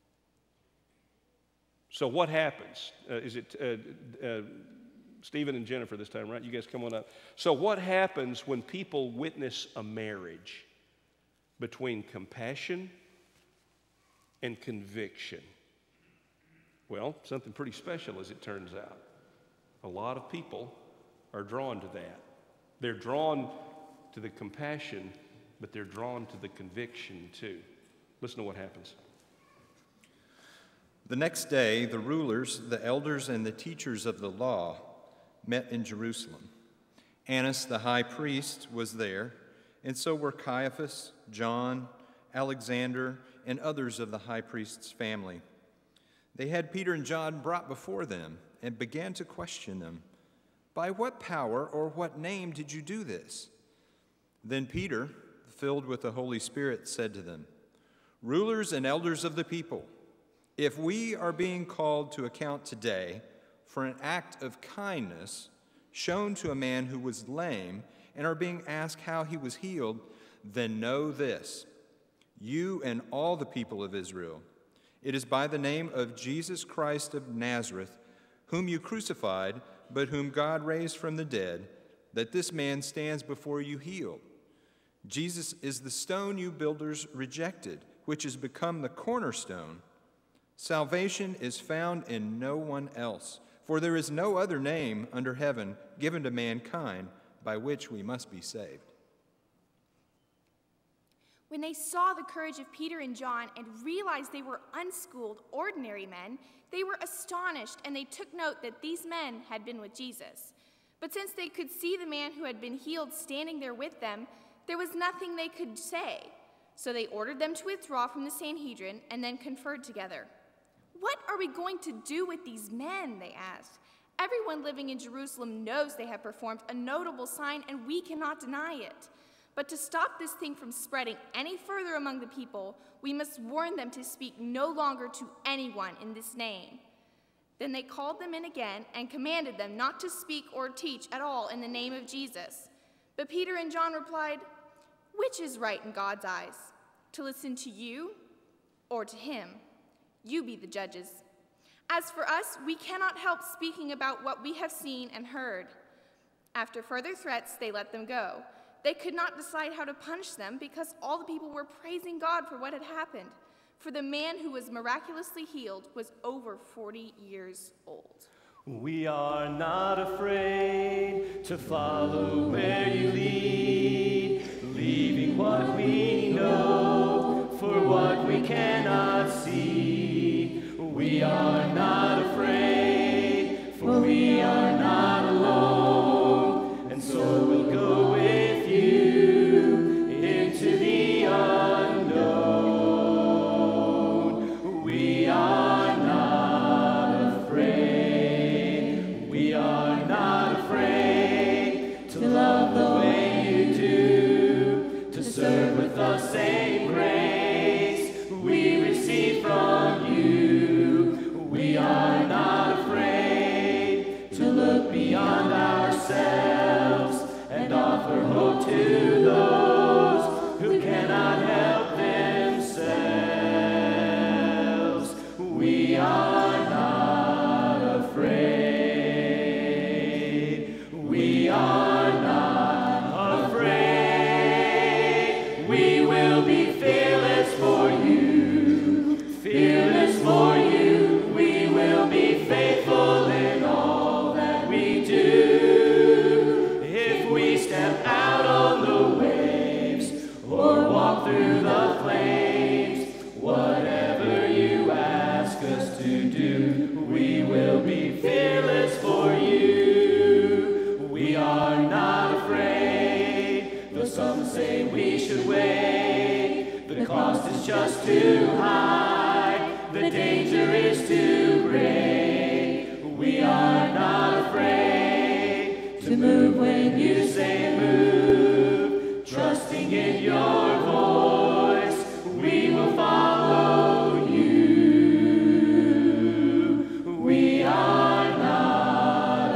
So what happens? Uh, is it uh, uh, Stephen and Jennifer this time, right? You guys come on up. So what happens when people witness a marriage between compassion and conviction? Well, something pretty special, as it turns out. A lot of people are drawn to that. They're drawn to the compassion, but they're drawn to the conviction too. Listen to what happens. The next day, the rulers, the elders, and the teachers of the law met in Jerusalem. Annas the high priest was there, and so were Caiaphas, John, Alexander, and others of the high priest's family. They had Peter and John brought before them and began to question them. By what power or what name did you do this? Then Peter, filled with the Holy Spirit, said to them, Rulers and elders of the people, if we are being called to account today for an act of kindness shown to a man who was lame and are being asked how he was healed, then know this, you and all the people of Israel, it is by the name of Jesus Christ of Nazareth, whom you crucified, but whom God raised from the dead, that this man stands before you healed. Jesus is the stone you builders rejected, which has become the cornerstone. Salvation is found in no one else, for there is no other name under heaven given to mankind by which we must be saved. When they saw the courage of Peter and John and realized they were unschooled, ordinary men, they were astonished, and they took note that these men had been with Jesus. But since they could see the man who had been healed standing there with them, there was nothing they could say. So they ordered them to withdraw from the Sanhedrin and then conferred together. What are we going to do with these men? They asked. Everyone living in Jerusalem knows they have performed a notable sign, and we cannot deny it. But to stop this thing from spreading any further among the people, we must warn them to speak no longer to anyone in this name. Then they called them in again and commanded them not to speak or teach at all in the name of Jesus. But Peter and John replied, "Which is right in God's eyes, to listen to you or to him? You be the judges. As for us, we cannot help speaking about what we have seen and heard." After further threats, they let them go. They could not decide how to punish them because all the people were praising God for what had happened. For the man who was miraculously healed was over forty years old. We are not afraid to follow where you lead, leaving what we know for what we cannot see. We are not afraid, for we are not alone, and so we'll go with you into the unknown. We are not afraid. We are not afraid to love the way you do, to serve with the same grace we receive from you. We are not afraid to look beyond ourselves and offer hope to those who cannot help themselves. We are not afraid. We are not afraid. We will be fearless for you, fearless for you. We will be faithful in all that we do. If we step out on the waves or walk through the flames, whatever you ask us to do, we will be fearless for you. We are not afraid, though some say we should wait. The cost is just too high, the danger is too great. We are not afraid to move when you say move, trusting in your voice, we will follow you. We are not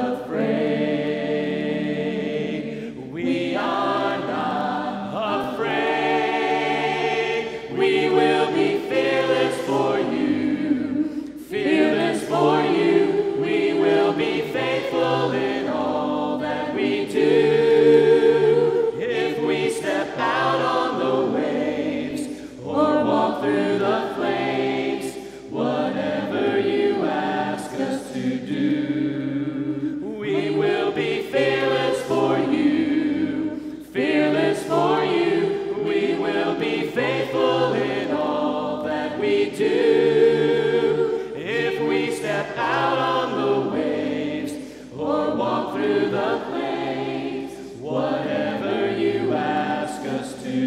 afraid. We are not afraid. We will be fearless for you, fearless for you. We will be faithful in all that we do. If we step out on the waves or walk through the flames, whatever you ask us to do, we will be fearless for you, fearless for you. We will be faithful in all that we do. If we step out on the waves or walk through the flames, whatever you ask us to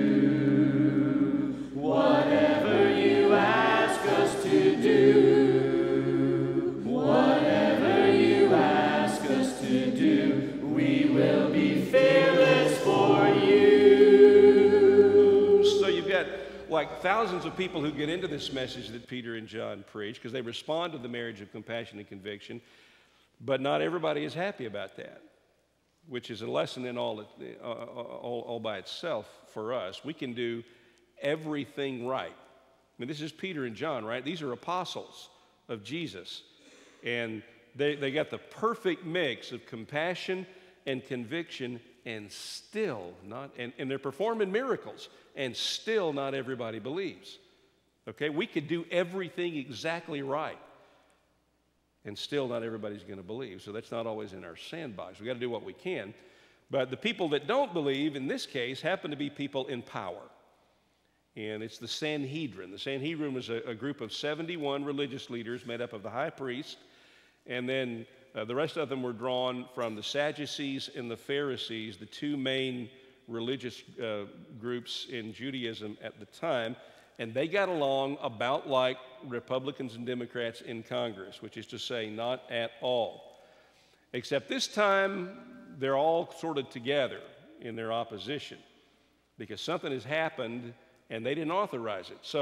do, whatever you ask us to do, whatever you ask us to do, we will be fearless for you. So you've got like thousands of people who get into this message that Peter and John preach because they respond to the marriage of compassion and conviction, but not everybody is happy about that, which is a lesson in all, it, uh, all, all by itself for us. We can do everything right. I mean, this is Peter and John, right? These are apostles of Jesus, and they, they got the perfect mix of compassion and conviction, and still not, and, and they're performing miracles, and still not everybody believes. Okay, we could do everything exactly right, and still not everybody's going to believe. So that's not always in our sandbox. We've got to do what we can. But the people that don't believe, in this case, happen to be people in power. And it's the Sanhedrin. The Sanhedrin was a, a group of seventy-one religious leaders made up of the high priest, and then uh, the rest of them were drawn from the Sadducees and the Pharisees, the two main religious uh, groups in Judaism at the time. And they got along about like Republicans and Democrats in Congress, which is to say, not at all. Except this time, they're all sort of together in their opposition because something has happened and they didn't authorize it. So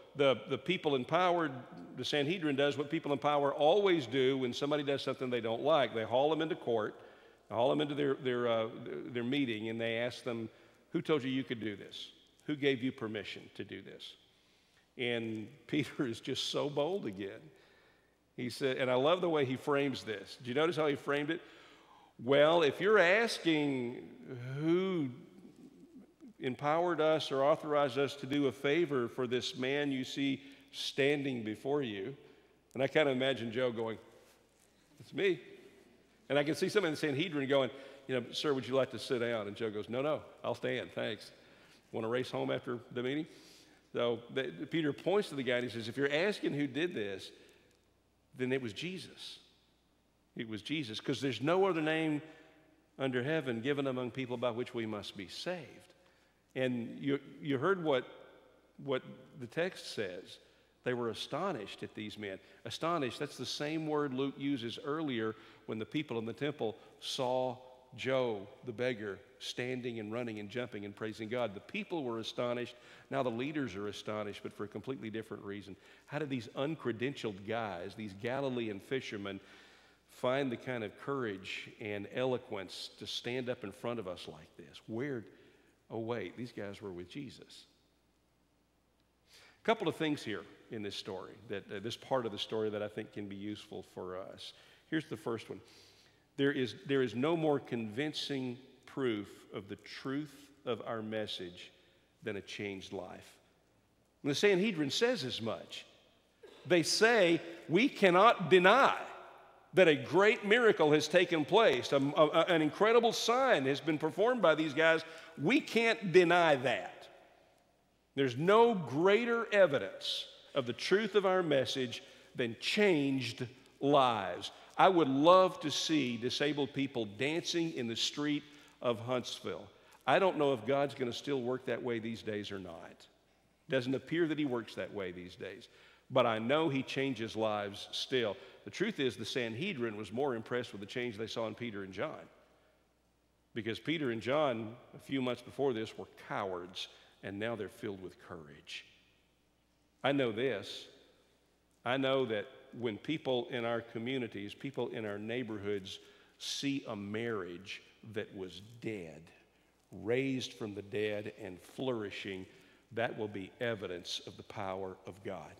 the, the people in power, the Sanhedrin does what people in power always do when somebody does something they don't like. They haul them into court, they haul them into their, their, uh, their meeting, and they ask them, who told you you could do this? Who gave you permission to do this? And Peter is just so bold again. He said, and I love the way he frames this. Did you notice how he framed it? Well, if you're asking who empowered us or authorized us to do a favor for this man you see standing before you, and I kind of imagine Joe going, it's me. And I can see somebody in the Sanhedrin going, you know, sir, would you like to sit down? And Joe goes, no, no, I'll stand, thanks. Want to race home after the meeting? So the, Peter points to the guy and he says, if you're asking who did this, then it was Jesus. It was Jesus, because there's no other name under heaven given among people by which we must be saved. And you, you heard what, what the text says. They were astonished at these men. Astonished, that's the same word Luke uses earlier when the people in the temple saw Joe, the beggar, standing and running and jumping and praising God. The people were astonished. Now the leaders are astonished, but for a completely different reason. How did these uncredentialed guys, these Galilean fishermen, find the kind of courage and eloquence to stand up in front of us like this? Where, oh wait, these guys were with Jesus. A couple of things here in this story, that uh, this part of the story that I think can be useful for us. Here's the first one. There is, there is no more convincing proof of the truth of our message than a changed life. And the Sanhedrin says as much. They say, we cannot deny that a great miracle has taken place. A, a, an incredible sign has been performed by these guys. We can't deny that. There's no greater evidence of the truth of our message than changed lives. I would love to see disabled people dancing in the street of Huntsville. I don't know if God's going to still work that way these days or not. Doesn't appear that he works that way these days. But I know he changes lives still. The truth is the Sanhedrin was more impressed with the change they saw in Peter and John. Because Peter and John, a few months before this, were cowards, and now they're filled with courage. I know this. I know that when people in our communities, people in our neighborhoods see a marriage that was dead, raised from the dead and flourishing, that will be evidence of the power of God.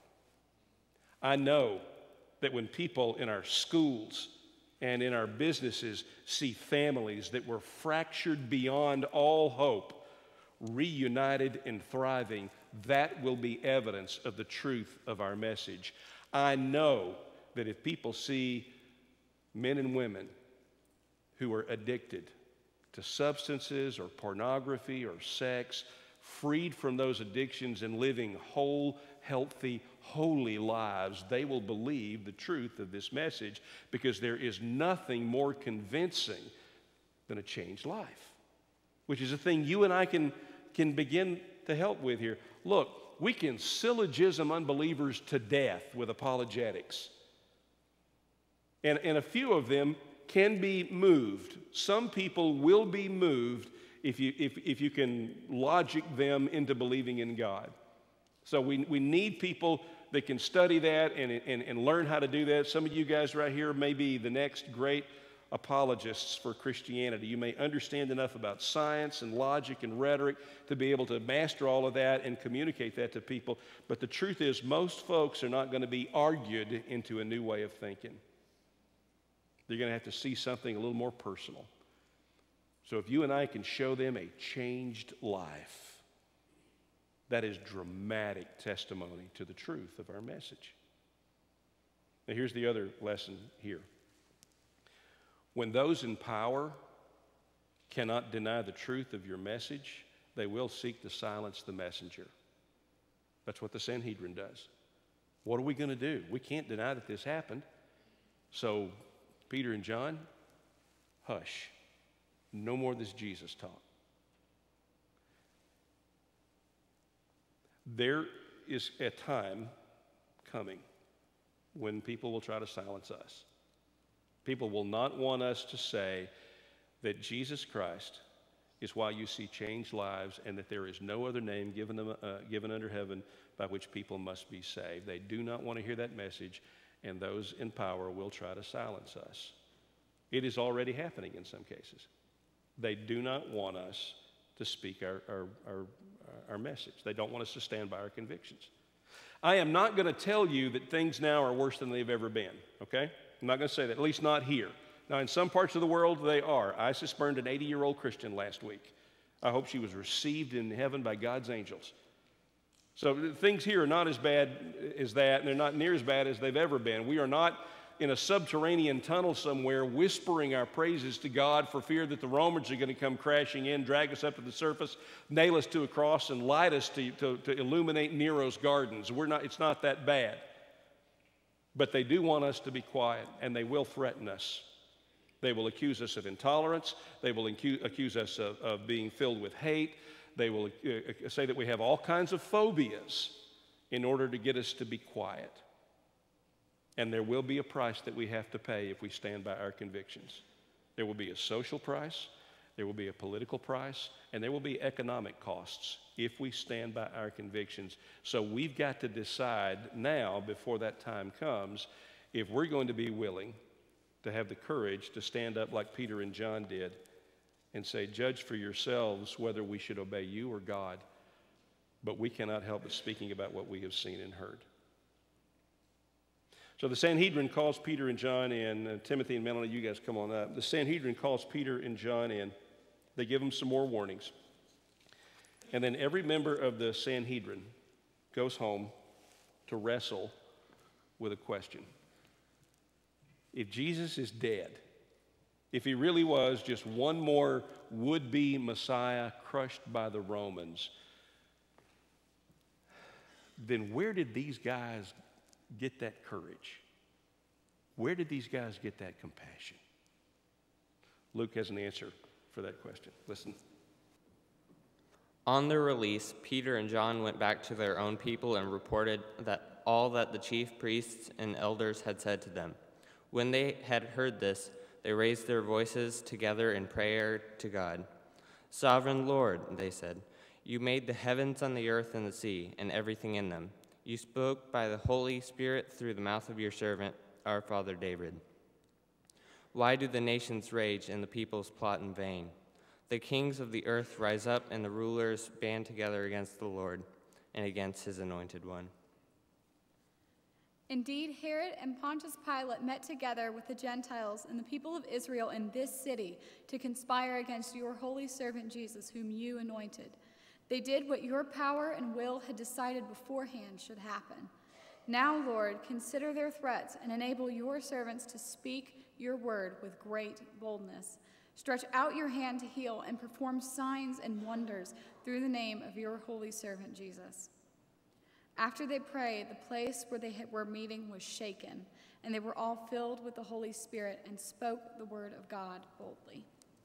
I know that when people in our schools and in our businesses see families that were fractured beyond all hope, reunited and thriving, that will be evidence of the truth of our message. I know that if people see men and women who are addicted to substances or pornography or sex, freed from those addictions and living whole, healthy, holy lives, they will believe the truth of this message, because there is nothing more convincing than a changed life, which is a thing you and I can, can begin to help with here. Look, we can syllogism unbelievers to death with apologetics. And, and a few of them can be moved. Some people will be moved if you, if, if you can logic them into believing in God. So we, we need people that can study that and, and, and learn how to do that. Some of you guys right here may be the next great apologists for Christianity. You may understand enough about science and logic and rhetoric to be able to master all of that and communicate that to people. But the truth is, most folks are not going to be argued into a new way of thinking. They're going to have to see something a little more personal. So if you and I can show them a changed life, that is dramatic testimony to the truth of our message. Now here's the other lesson here. When those in power cannot deny the truth of your message, they will seek to silence the messenger. That's what the Sanhedrin does. What are we going to do? We can't deny that this happened. So Peter and John, hush. No more of this Jesus talk. There is a time coming when people will try to silence us. People will not want us to say that Jesus Christ is why you see changed lives, and that there is no other name given, them, uh, given under heaven by which people must be saved. They do not want to hear that message, and those in power will try to silence us. It is already happening in some cases. They do not want us to speak our, our, our, our message. They don't want us to stand by our convictions. I am not going to tell you that things now are worse than they've ever been, okay? I'm not going to say that, at least not here. Now, in some parts of the world, they are. ISIS burned an eighty-year-old Christian last week. I hope she was received in heaven by God's angels. So things here are not as bad as that, and they're not near as bad as they've ever been. We are not in a subterranean tunnel somewhere whispering our praises to God for fear that the Romans are going to come crashing in, drag us up to the surface, nail us to a cross, and light us to, to, to illuminate Nero's gardens. We're not, it's not that bad. But they do want us to be quiet, and they will threaten us. They will accuse us of intolerance. They will accuse, accuse us of, of being filled with hate. They will uh, say that we have all kinds of phobias in order to get us to be quiet. And there will be a price that we have to pay if we stand by our convictions. There will be a social price, there will be a political price, and there will be economic costs if we stand by our convictions. So we've got to decide now, before that time comes, if we're going to be willing to have the courage to stand up like Peter and John did and say, judge for yourselves whether we should obey you or God. But we cannot help but speaking about what we have seen and heard. So the Sanhedrin calls Peter and John in. Uh, Timothy and Melanie, you guys come on up. The Sanhedrin calls Peter and John in. They give them some more warnings. And then every member of the Sanhedrin goes home to wrestle with a question. If Jesus is dead, if he really was just one more would-be Messiah crushed by the Romans, then where did these guys get that courage? Where did these guys get that compassion? Luke has an answer for that question. Listen. On their release, Peter and John went back to their own people and reported that all that the chief priests and elders had said to them. When they had heard this, they raised their voices together in prayer to God. Sovereign Lord, they said, you made the heavens and the earth and the sea and everything in them. You spoke by the Holy Spirit through the mouth of your servant, our father David. Why do the nations rage and the peoples plot in vain? The kings of the earth rise up and the rulers band together against the Lord and against his anointed one. Indeed, Herod and Pontius Pilate met together with the Gentiles and the people of Israel in this city to conspire against your holy servant Jesus, whom you anointed. They did what your power and will had decided beforehand should happen. Now, Lord, consider their threats and enable your servants to speak your word with great boldness. Stretch out your hand to heal and perform signs and wonders through the name of your holy servant Jesus. After they prayed, the place where they were meeting was shaken, and they were all filled with the Holy Spirit and spoke the word of God boldly.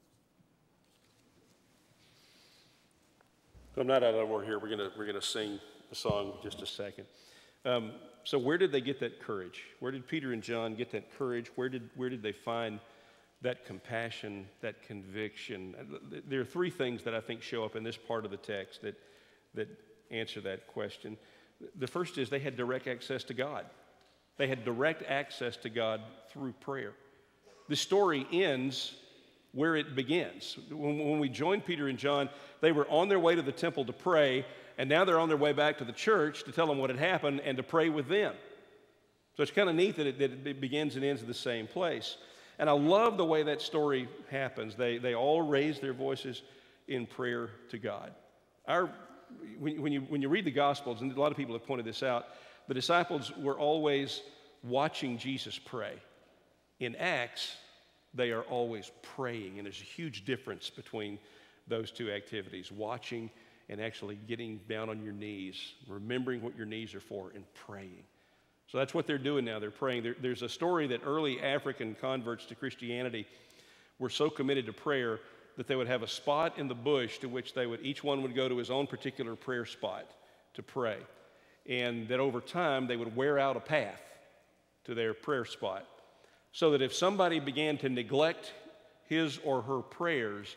I'm not out of order here. We're going we're gonna sing a song in just a second. Um, so where did they get that courage? Where did Peter and John get that courage? Where did, where did they find that compassion, that conviction? There are three things that I think show up in this part of the text that, that answer that question. The first is they had direct access to God. They had direct access to God through prayer. The story ends where it begins. When, when we joined Peter and John, they were on their way to the temple to pray, and now they're on their way back to the church to tell them what had happened and to pray with them. So it's kind of neat that it, that it begins and ends in the same place. And I love the way that story happens. They, they all raise their voices in prayer to God. Our, when, when, you, when you read the Gospels, and a lot of people have pointed this out, the disciples were always watching Jesus pray. In Acts, they are always praying, and there's a huge difference between those two activities, watching and actually getting down on your knees, remembering what your knees are for, and praying. So that's what they're doing now. They're praying. There, there's a story that early African converts to Christianity were so committed to prayer that they would have a spot in the bush to which they would, each one would go to his own particular prayer spot to pray. And that over time, they would wear out a path to their prayer spot, so that if somebody began to neglect his or her prayers,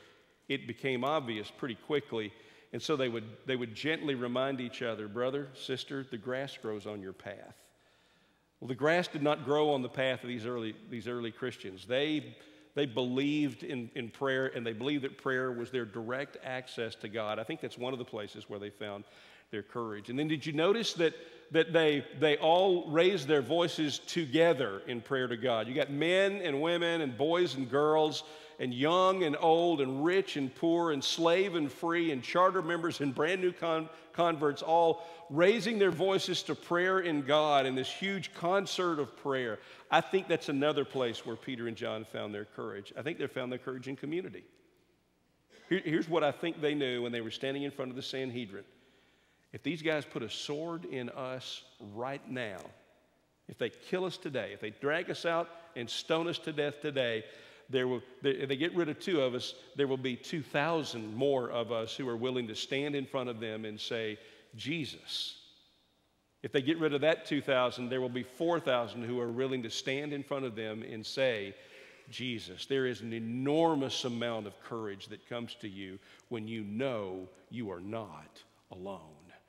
it became obvious pretty quickly. And so they would, they would gently remind each other, brother, sister, the grass grows on your path. Well, the grass did not grow on the path of these early, these early Christians. They, they believed in, in prayer, and they believed that prayer was their direct access to God. I think that's one of the places where they found their courage. And then did you notice that, that they, they all raised their voices together in prayer to God? You got men and women and boys and girls and young and old and rich and poor and slave and free and charter members and brand new con- converts all raising their voices to prayer in God in this huge concert of prayer. I think that's another place where Peter and John found their courage. I think they found their courage in community. Here, here's what I think they knew when they were standing in front of the Sanhedrin. If these guys put a sword in us right now, if they kill us today, if they drag us out and stone us to death today, there will, if they get rid of two of us, there will be two thousand more of us who are willing to stand in front of them and say, Jesus. If they get rid of that two thousand, there will be four thousand who are willing to stand in front of them and say, Jesus. There is an enormous amount of courage that comes to you when you know you are not alone.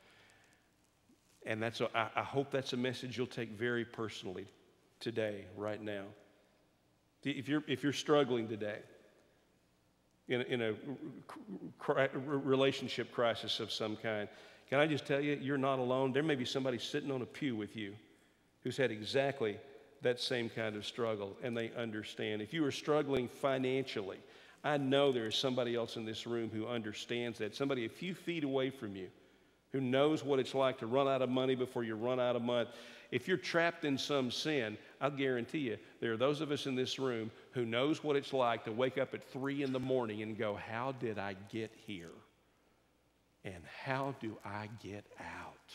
And that's a, I, I hope that's a message you'll take very personally today, right now. If you're, if you're struggling today in a, in a relationship crisis of some kind, can I just tell you, you're not alone. There may be somebody sitting on a pew with you who's had exactly that same kind of struggle, and they understand. If you are struggling financially, I know there is somebody else in this room who understands that, somebody a few feet away from you who knows what it's like to run out of money before you run out of money. If you're trapped in some sin, I'll guarantee you there are those of us in this room who knows what it's like to wake up at three in the morning and go, how did I get here? And how do I get out?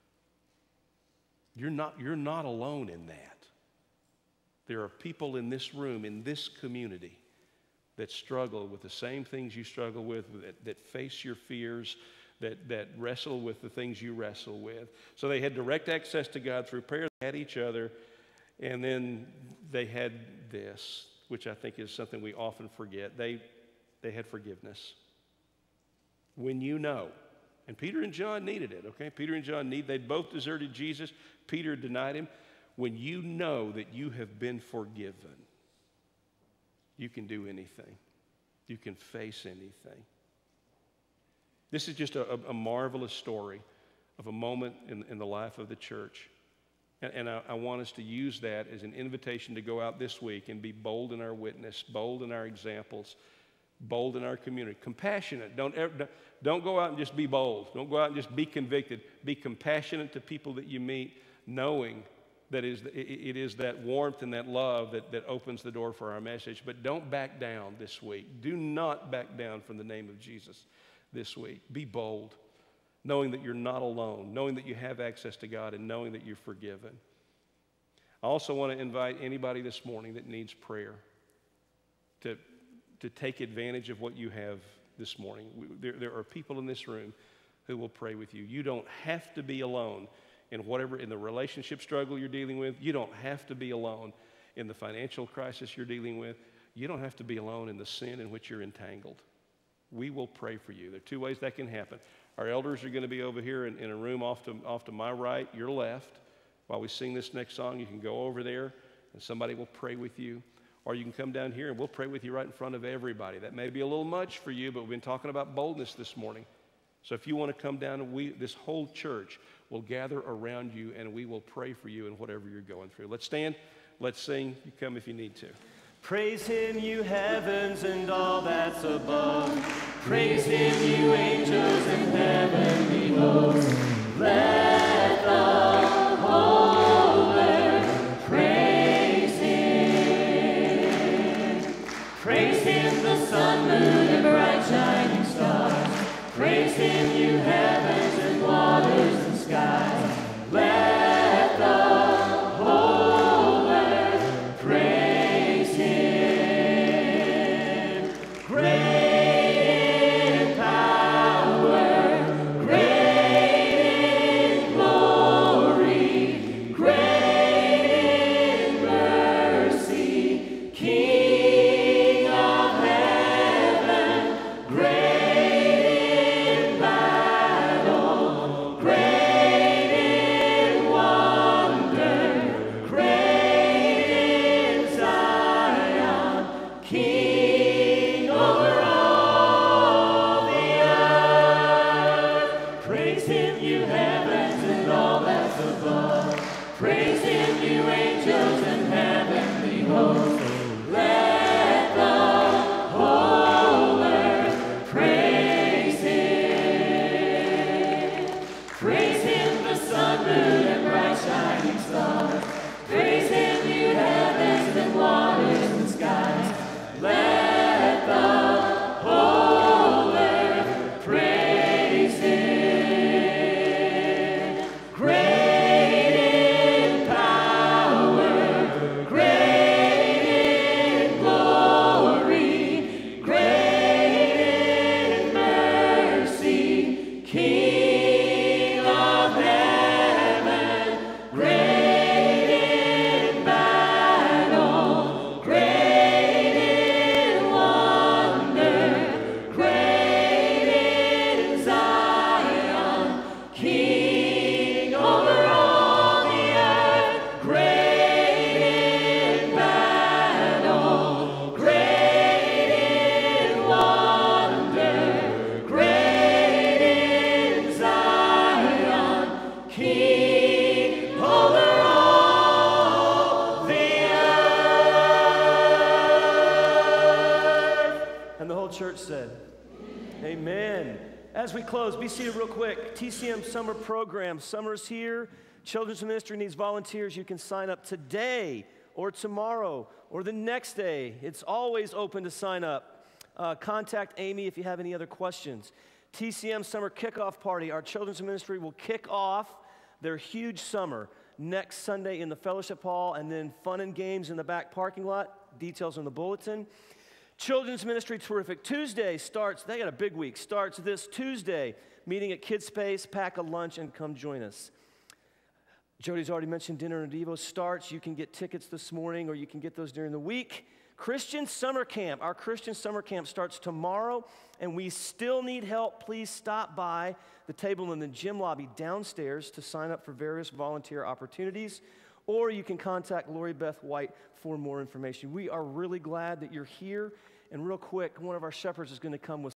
You're not, you're not alone in that. There are people in this room, in this community, that struggle with the same things you struggle with, that, that face your fears, that, that wrestle with the things you wrestle with. So they had direct access to God through prayer. They had each other, and then they had this, which I think is something we often forget. They, they had forgiveness. When you know, and Peter and John needed it, okay? Peter and John need, they'd both deserted Jesus. Peter denied him. When you know that you have been forgiven, you can do anything. You can face anything. This is just a, a marvelous story of a moment in, in the life of the church. And, and I, I want us to use that as an invitation to go out this week and be bold in our witness, bold in our examples, bold in our community. Compassionate. Don't, ever, don't go out and just be bold. Don't go out and just be convicted. Be compassionate to people that you meet, knowing that is, it is that warmth and that love that, that opens the door for our message. But don't back down this week. Do not back down from the name of Jesus this week. Be bold, knowing that you're not alone, knowing that you have access to God, and knowing that you're forgiven. I also want to invite anybody this morning that needs prayer to, to take advantage of what you have this morning. We, there, there are people in this room who will pray with you. You don't have to be alone in whatever, in the relationship struggle you're dealing with. You don't have to be alone in the financial crisis you're dealing with. You don't have to be alone in the sin in which you're entangled. We will pray for you. There are two ways that can happen. Our elders are going to be over here in, in a room off to, off to my right, your left. While we sing this next song, you can go over there and somebody will pray with you. Or you can come down here and we'll pray with you right in front of everybody. That may be a little much for you, but we've been talking about boldness this morning. So if you want to come down, and we, this whole church will gather around you and we will pray for you in whatever you're going through. Let's stand. Let's sing. You come if you need to. Praise him, you heavens and all that's above. Praise him, you angels and heavenly hosts. Let the whole earth praise him. Praise him, the sun, moon, and bright shining stars. Praise him, you heavens and waters and skies. Let the whole earth praise him. Great in power, great in Amen. As we close, be seated real quick. T C M summer program. Summer's here. Children's Ministry needs volunteers. You can sign up today or tomorrow or the next day. It's always open to sign up. Uh, contact Amy if you have any other questions. T C M summer kickoff party. Our Children's Ministry will kick off their huge summer next Sunday in the fellowship hall, and then fun and games in the back parking lot. Details in the bulletin. Children's Ministry Terrific Tuesday starts, they got a big week, starts this Tuesday. Meeting at Kids Space, pack a lunch and come join us. Jody's already mentioned Dinner and Devo starts. You can get tickets this morning or you can get those during the week. Christian Summer Camp, our Christian Summer Camp starts tomorrow, and we still need help. Please stop by the table in the gym lobby downstairs to sign up for various volunteer opportunities, or you can contact Lori Beth White for more information. We are really glad that you're here, and real quick, one of our shepherds is going to come with